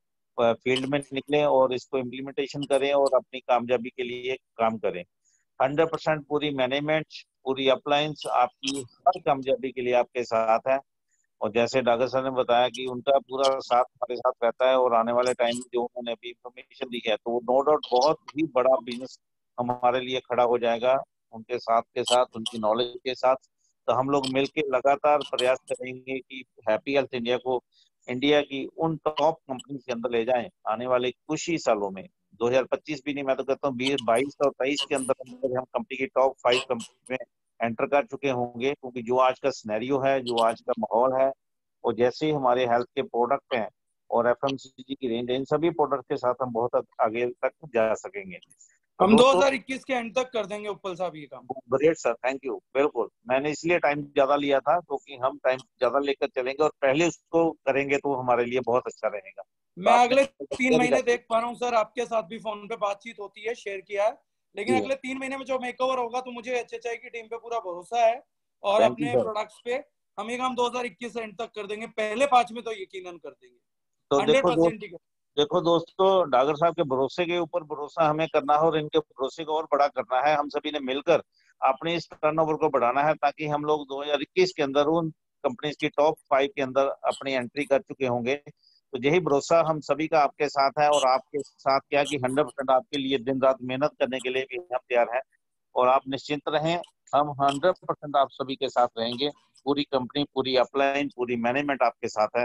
फील्ड में निकलें और इसको इम्प्लीमेंटेशन करें और अपनी कामयाबी के लिए काम करें। हंड्रेड परसेंट पूरी मैनेजमेंट, पूरी अप्लायंस आपकी हर कामयाबी के लिए आपके साथ है। और जैसे डॉक्टर साहब ने बताया कि उनका पूरा साथ हमारे साथ रहता है, और आने वाले टाइम में जो उन्होंने अभी इंफॉर्मेशन दी है, तो वो नो डाउट बहुत ही बड़ा बिजनेस हमारे लिए खड़ा हो जाएगा उनके साथ के साथ, उनकी नॉलेज के साथ। तो हम लोग मिलकर लगातार प्रयास करेंगे कि हैप्पी हेल्थ इंडिया को इंडिया की उन टॉप कंपनी के अंदर ले जाएं आने वाले कुछ ही सालों में। दो हज़ार पच्चीस भी नहीं, मैं तो कहता हूँ बीस बाईस और तेईस के अंदर अंदर हम कंपनी की टॉप फाइव कंपनी में एंटर कर चुके होंगे। क्योंकि जो आज का सिनेरियो है, जो आज का माहौल है, और जैसे ही हमारे हेल्थ के प्रोडक्ट हैं और एफएमसीजी की रेंज, इन सभी प्रोडक्ट के साथ हम बहुत आगे तक जा सकेंगे। तो हम दोस्तों, दो हज़ार इक्कीस के एंड तक कर देंगे उपल साहब ये काम। Great sir, thank you. बिल्कुल, मैंने इसलिए टाइम ज्यादा लिया था क्योंकि हम टाइम ज्यादा लेकर चलेंगे और पहले उसको करेंगे तो हमारे लिए बहुत अच्छा रहेगा। तो मैं आपने अगले तीन शेयर महीने कर दी। देख पा रहा हूँ सर, आपके साथ भी फोन पे बातचीत होती है, शेयर किया है, लेकिन जी, अगले तीन महीने में जो मेकओवर होगा तो मुझे एचएचआई की टीम पे पूरा भरोसा है, और थैंक यू अपने सर। प्रोडक्ट्स पे हम ये काम दो हज़ार इक्कीस एंड तक कर देंगे, पहले पांच में तो यकीनन कर देंगे, तो हंड्रेड देखो दोस्त परसेंट ही कर। देखो दोस्तों, डॉक्टर साहब के भरोसे के ऊपर भरोसा हमें करना है, और इनके भरोसे को और बड़ा करना है। हम सभी ने मिलकर अपने इस टर्नओवर को बढ़ाना है, ताकि हम लोग दो हज़ार इक्कीस के अंदर उन कंपनीज की टॉप फाइव के अंदर अपनी एंट्री कर चुके होंगे। तो यही भरोसा हम सभी का आपके साथ है, और आपके साथ क्या कि हंड्रेड परसेंट आपके लिए दिन रात मेहनत करने के लिए भी हम तैयार हैं। और आप निश्चिंत रहें, हम हंड्रेड परसेंट आप सभी के साथ रहेंगे। पूरी कंपनी, पूरी अपलाइन, पूरी मैनेजमेंट आपके साथ है।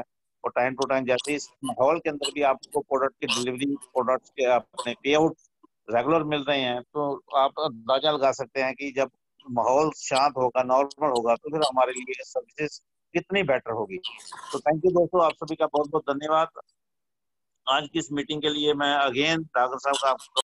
और टाइम टू टाइम जैसे इस माहौल के अंदर भी आपको प्रोडक्ट की डिलीवरी, प्रोडक्ट्स के अपने पे आउट रेगुलर मिल रहे हैं, तो आप अंदाजा लगा सकते हैं कि जब माहौल शांत होगा, नॉर्मल होगा, तो फिर हमारे लिए सर्विसेज कितनी बेटर होगी। तो थैंक यू दोस्तों, आप सभी का बहुत बहुत धन्यवाद। आज की इस मीटिंग के लिए मैं अगेन डॉक्टर साहब का